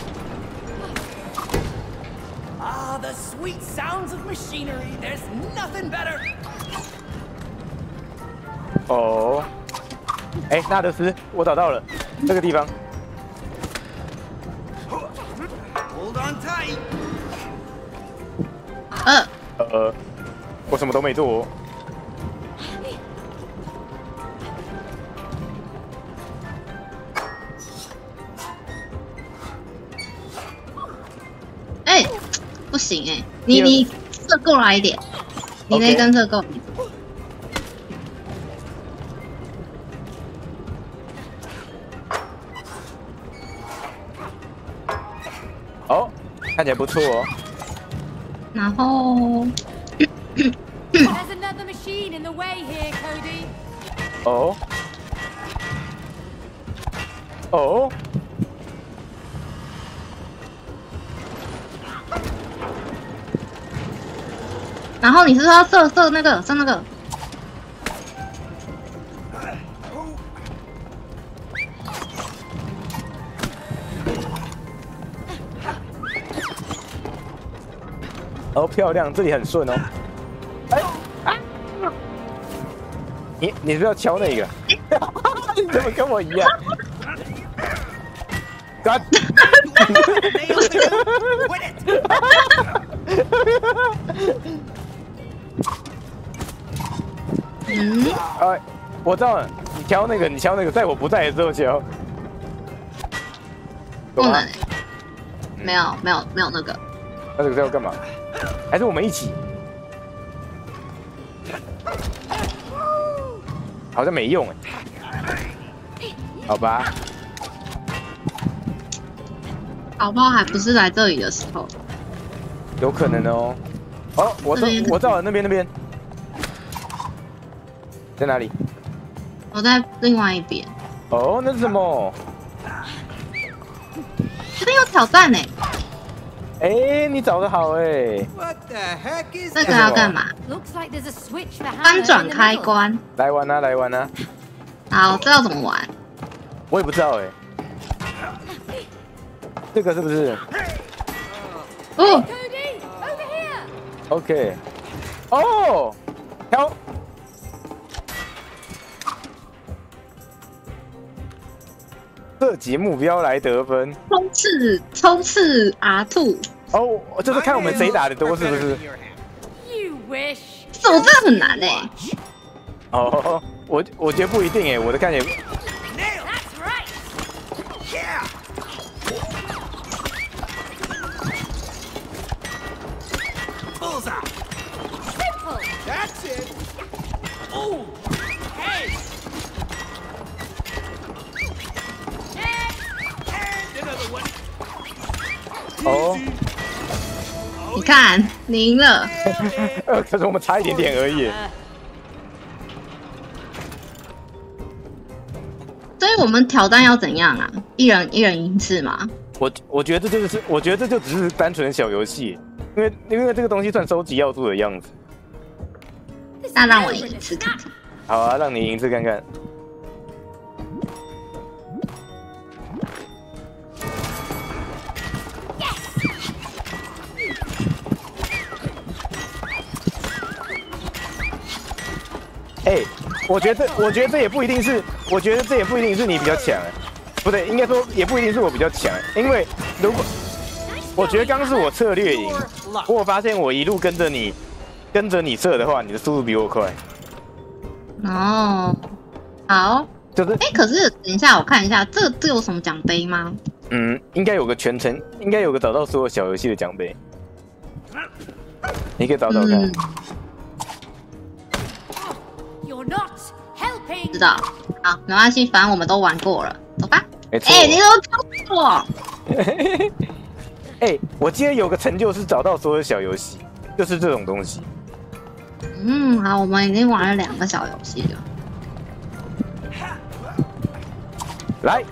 Ah, the sweet sounds of machinery. There's nothing better. 哦，哎，纳德斯，我找到了这个地方。 Hold on tight. 我什么都没做。 哎，不行哎，你射过来一点，你那根射够。 哦，看起来不错哦。 然后。 There's another machine in the way here, Cody. 哦。哦。 然后你是说要射那个？ 哦，漂亮，这里很顺哦。哎啊！你是不是要敲那个？你怎么跟我一样？God！ 哎，我知道了，你敲那个，在我不在的时候敲。 不能，没有那个。 那这个是要干嘛？还是我们一起？好像没用哎。好吧。 搞不好还不是来这里的时候。 有可能哦。哦，我知道了，那边。在哪里？ 我在另外一边。 哦，那是什么？ 这边有挑战呢。 哎，你找得好哎。 这个要干嘛？翻转开关。 来玩啊！ 好，这要怎么玩？ 我也不知道哎。这个是不是？ 哦。 OK。哦，挑。射击目标来得分。冲刺 R2。哦，就是看我们谁打的多，是不是？ 这我真的很难哎。 哦，我觉得不一定哎，我的看起来。哦， 你看，你赢了。 可是我们差一点点而已。 所以我们挑战要怎样啊？一人一次吗？ 我觉得这就只是单纯的小游戏，因为这个东西算收集要素的样子。 那让我赢一次看看。 好啊，让你赢一次看看。哎，我觉得这也不一定是，你比较强，不对，应该说也不一定是我比较强，因为如果我觉得刚是我策略赢，不过我发现我一路跟着你射的话，你的速度比我快。 哦，好， 就是可是等一下我看一下，这有什么奖杯吗？ 应该有个全程，应该有个找到所有小游戏的奖杯，你可以找找看。 知道，好，没关系，反正我们都玩过了，走吧。 没错。 你都超我。 我记得有个成就是找到所有小游戏，就是这种东西。 好，我们已经玩了2个小游戏了。 来。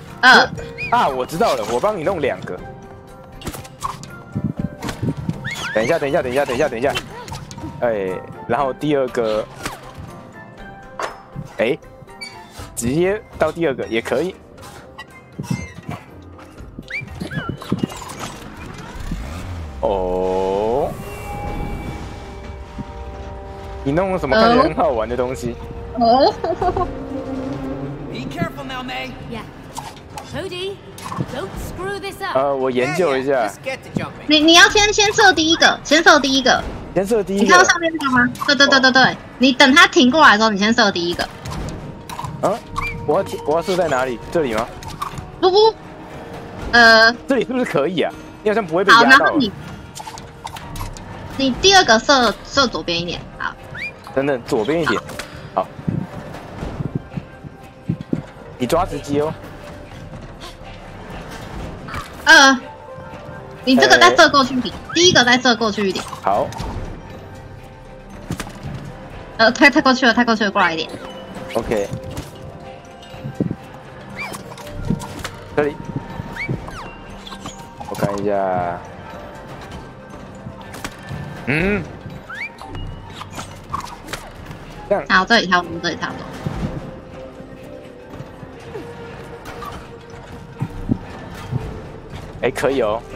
我知道了，我帮你弄2个。 等一下，哎，然后第二个，哎，直接到第二个也可以。哦，你弄了什么看起来很好玩的东西？ 哦。 Be careful now, May. Yeah. Cody, don't screw this up. 我研究一下。 你要先射第一个，先射第一个。 先射第一个。 你看到上面那个吗？对，你等他停过来的时候，你先射第一个。 啊，我要射在哪里？这里吗？ 不， 这里是不是可以啊？你好像不会被压到。 好，然后你第二个射左边一点，好。 等，左边一点，好。你抓直击哦。 你这个再射过去一点，第一个再射过去一点。 好。 太过去了，过来一点。 OK。这里，我看一下。这样。 好，这里差不多。 哎，可以哦。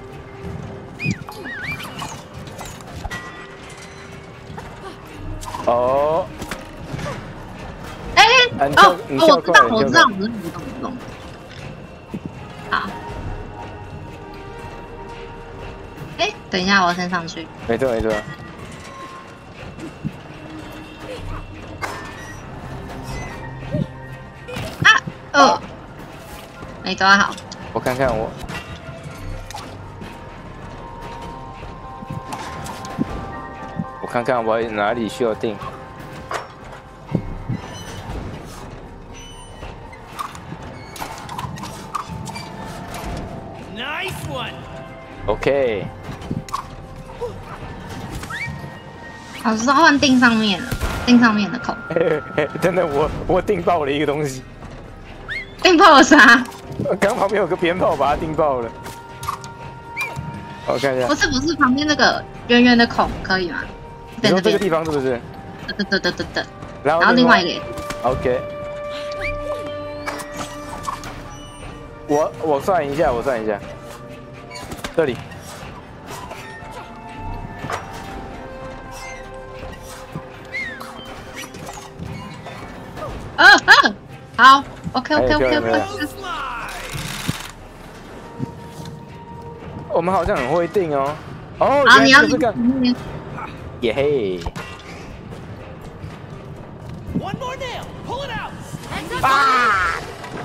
哦。 我知道。好。哎，等一下，我先上去。 没错。 没抓好。 我看看我。看看我哪里需要定。 Nice one. OK。 我知道换定上面了，定上面的孔。 真的，我定爆了一个东西。 定爆了啥？ 刚旁边有个鞭炮，把它定爆了。我看一下。 不是旁边那个圆圆的孔可以吗？ 你说这个地方是不是？ 对。 然后另外一个。 OK。我算一下。这里。 好 ，OK。 我们好像很会定哦。 好，你要这个。耶嘿。 One more nail, pull it out. 啊！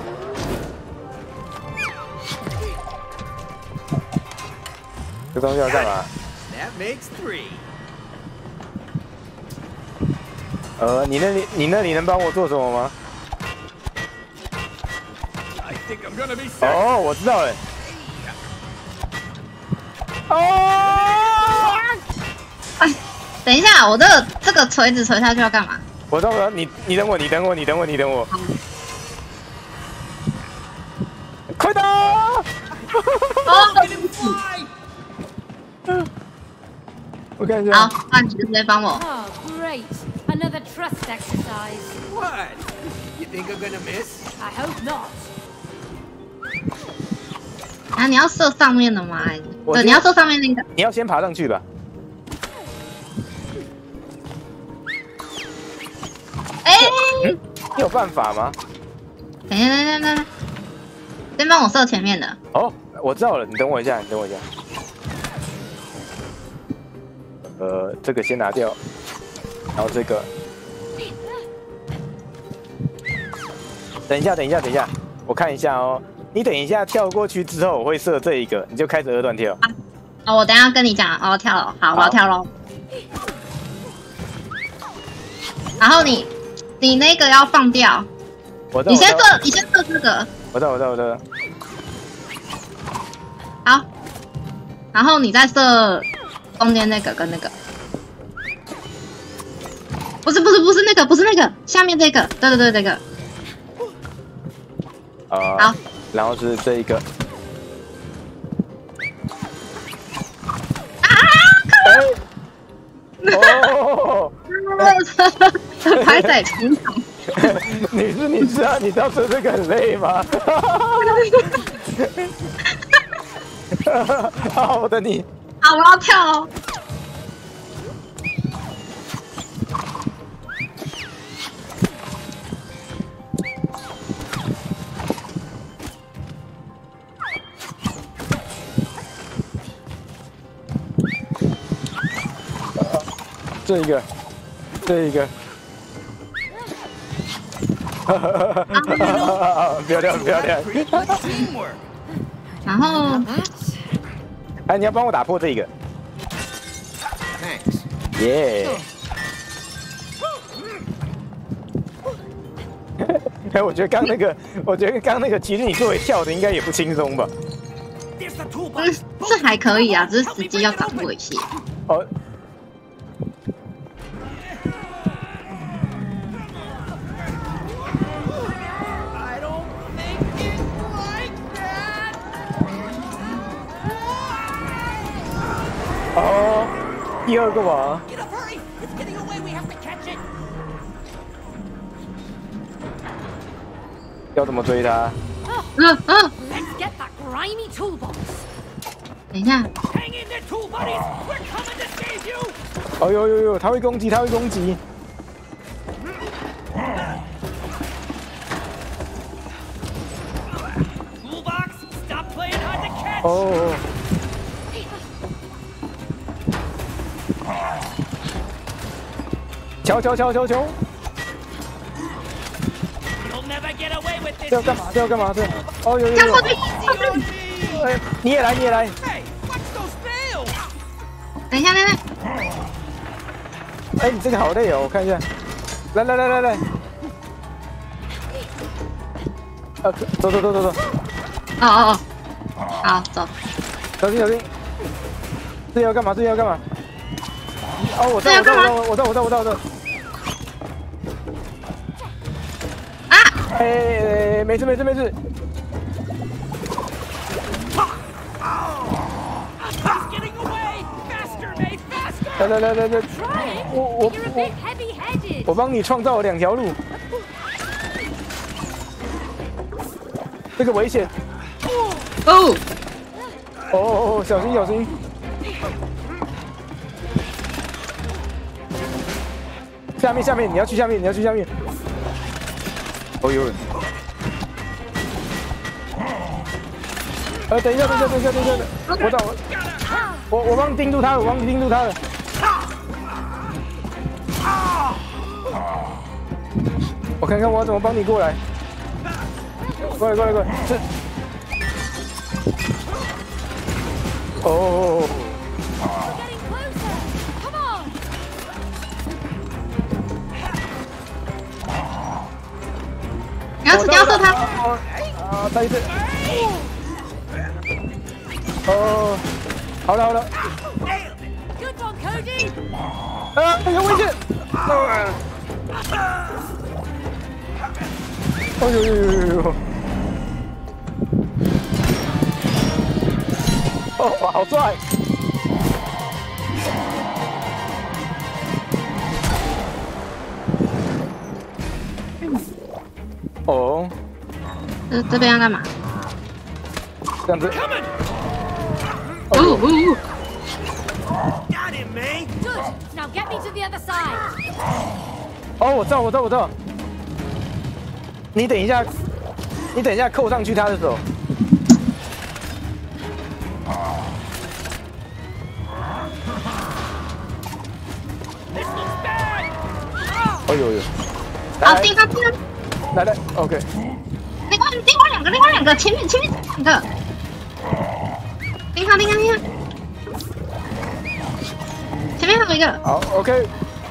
这东西要干嘛 ？That makes 3. 你那里能帮我做什么吗？哦，我知道了。哦！ 哎，等一下，我这个锤子锤下去要干嘛？ 我等会，你等我。快打！我看一下。 好，那你直接帮我。 Oh, great! Another trust exercise. What? You think I'm gonna miss? I hope not. 啊，你要射上面的吗？对，你要射上面那个。 你要先爬上去吧。你有办法吗？ 等一下，先帮我射前面的。 哦，我知道了，你等我一下。这个先拿掉，然后这个。等一下，我看一下哦。你等一下跳过去之后，我会射这一个，你就开始2段跳。 哦，我等一下跟你讲，我要跳了，好，我要跳喽。然后你那个要放掉。你先射这个。 我知道。 好，然后你再射中间那个跟那个。不是那个，下面这个，对，这个。好， 然后是这一个。 啊！靠哦， 拍在平常。 你知道做这个很累吗？好，我等你。 好，我要跳哦。 这一个，漂亮。 然后， 哎，你要帮我打破这个。耶！哎，我觉得刚那个，其实你作为跳的应该也不轻松吧？ 这还可以啊，只是时机要掌握一些。哦。 哦，第二个网。要怎么追他？ 等一下。 哦呦，他会攻击。哦。瞧！这要干嘛？哦有！哎，你也来！ 等一下， 哎，你这个好累哦，我看一下。来！走！ 哦，好，走。 小心！这要干嘛？哦，我知道。 啊！ 哎，没事。来，我帮你创造了2条路。这个危险。哦，小心。下面，你要去下面。哦呦！等一下，我帮你盯住他了。我看看我要怎么帮你过来。过来！是。哦。 你要射他。 再一次。哦，好了。有危险！哎呦！哦，好帅！哦， 这边要干嘛？ 这样子。哦，我知道。你等一下扣上去他的手。哎呦！ 好，盯他。 来 ，OK。 另外两个，前面2个。盯他。前面还有一个。 好 ，OK。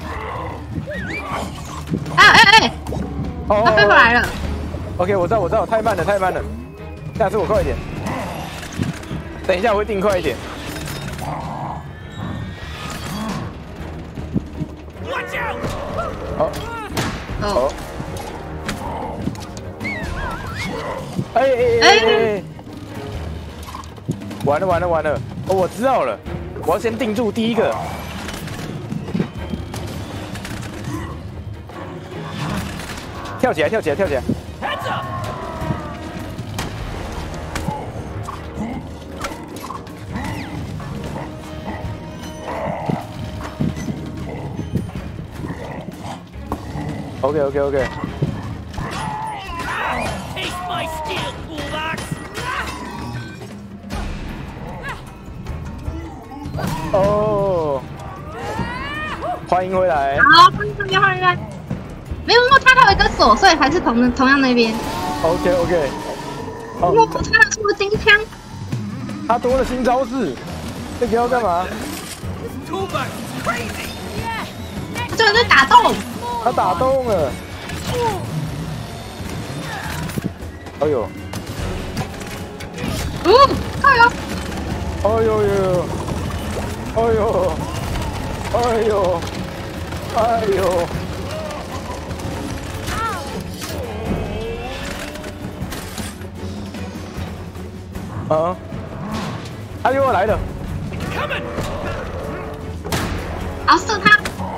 哎！他飞回来了。 OK， 我知道，太慢了。下次我快一点。等一下我会定快一点。好。哎！完了！哦，我知道了，我要先定住第一个。 跳起来，跳起来，跳起来！ OK。 哦，欢迎回来。 好，欢迎回来。没有，它有一个锁，所以还是同样那边。 OK。 哦，他出了金枪。 他多了新招式，这个要干嘛？ 这人在打洞。 他打洞了。哎呦！ 加油！ 哎呦！啊！他又要来了！ 好，射他！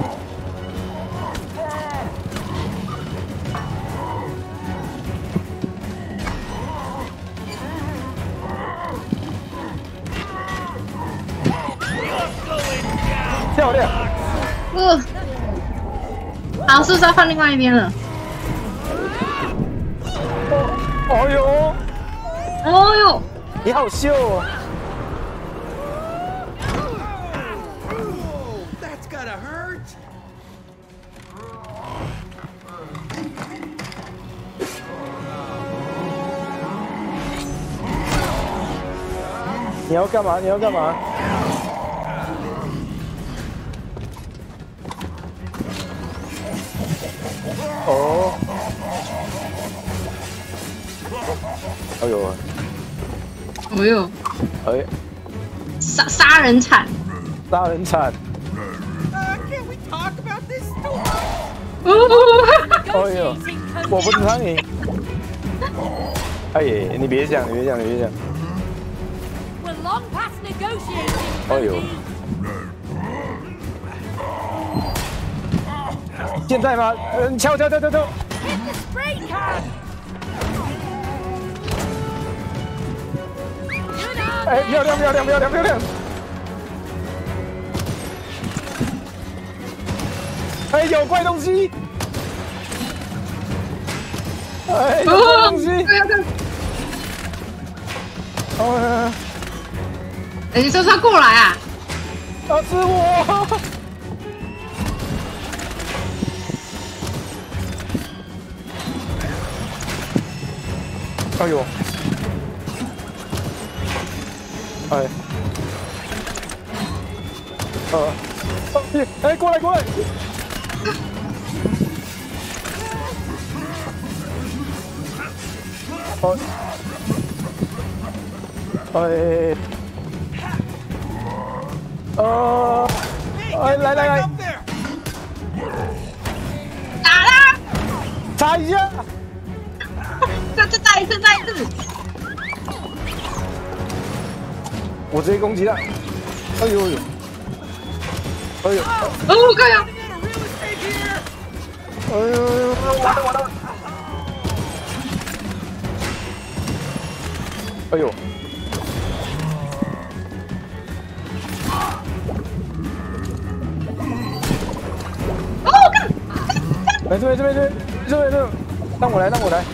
漂亮！ 好，是不是要换另外一边了？ 哦呦！ 哦呦， 你好秀哦！ That's gotta hurt. 你要干嘛？你要干嘛？哦！哎呦！ 哎呦！ 哎， 杀人惨！ 杀人惨！ Can we talk about this? 哎呦，我不是苍蝇！哎呀，你别想！哎呦！现在吗？跳！ 哎，漂亮！哎，有怪东西！哎，有怪东西！ 你说他过来啊？ 要吃我！哎呦！ 哎，哎，过来！来， 打啦！ 擦一下！ 再一次！ 我直接攻击他！哎呦！ 哦，可以啊！ 哎呦！完了！哎呦！ 哦，干！ 没事，让我来！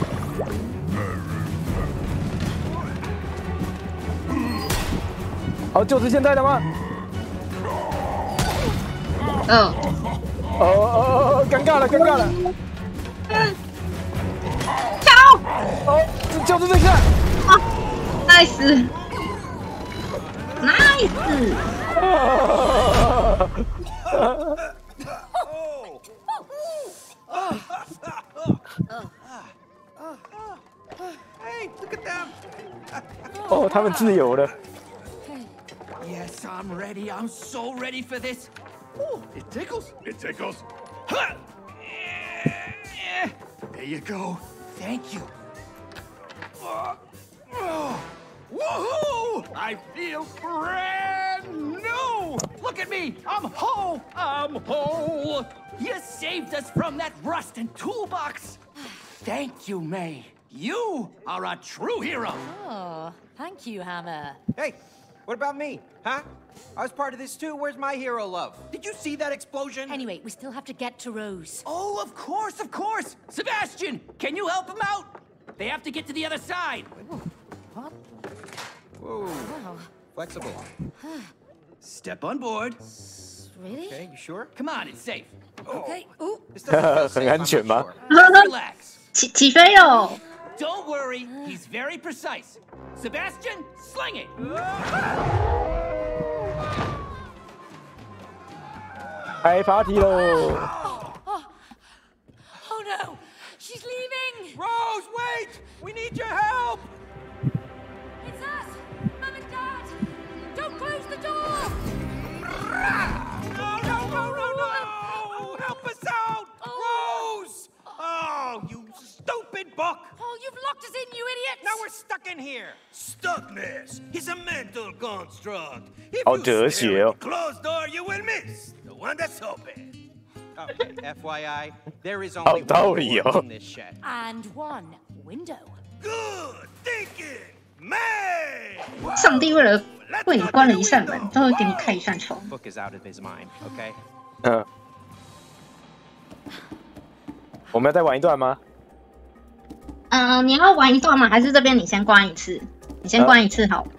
好，就是现在的吗？尴尬了！ 跳！ 就是这个！ 啊 ，nice！ Hey, look at them. 哦，他们自由了。 Yes, I'm ready. I'm so ready for this. Oh, it tickles. There you go. Thank you. Woohoo! I feel brand new. Look at me. I'm whole. You saved us from that rust and toolbox. Thank you, May. You are a true hero. Oh, thank you, Hammer. Hey, what about me? Huh? I was part of this too. Where's my hero love? Did you see that explosion? Anyway, we still have to get to Rose. Oh, of course, of course. Sebastian, can you help him out? They have to get to the other side. What? Whoa. Wow. Flexible. Step on board. Really? Okay, you sure? Come on, it's safe. Okay. Ooh. This doesn't feel safe, 很安全吗？ Relax. 起飞哦！ Don't worry, he's very precise. Sebastian, sling it. 开 party 喽！ Oh no! She's leaving! Rose, wait! We need your help! It's us! Mum and Dad! Don't close the door! No, no, no, no, no! Help us out! Rose! Oh, you stupid book! Oh, you've locked us in, you idiot! Now we're stuck in here! Stuckness is a mental construct. If 好 you 哲 stare 学 at 哦 the closed door, you will miss the one that's open. Okay, FYI, there is 好 only 道 one 理 door 哦 in。this shed. And one window. Good thinking, May! 上帝为了为你关了一扇门，都会给你开一扇窗。 Book is out of his mind, okay? 嗯，我们要再玩一段吗？ 你要玩一段吗？还是这边你先关一次？你先关一次好了。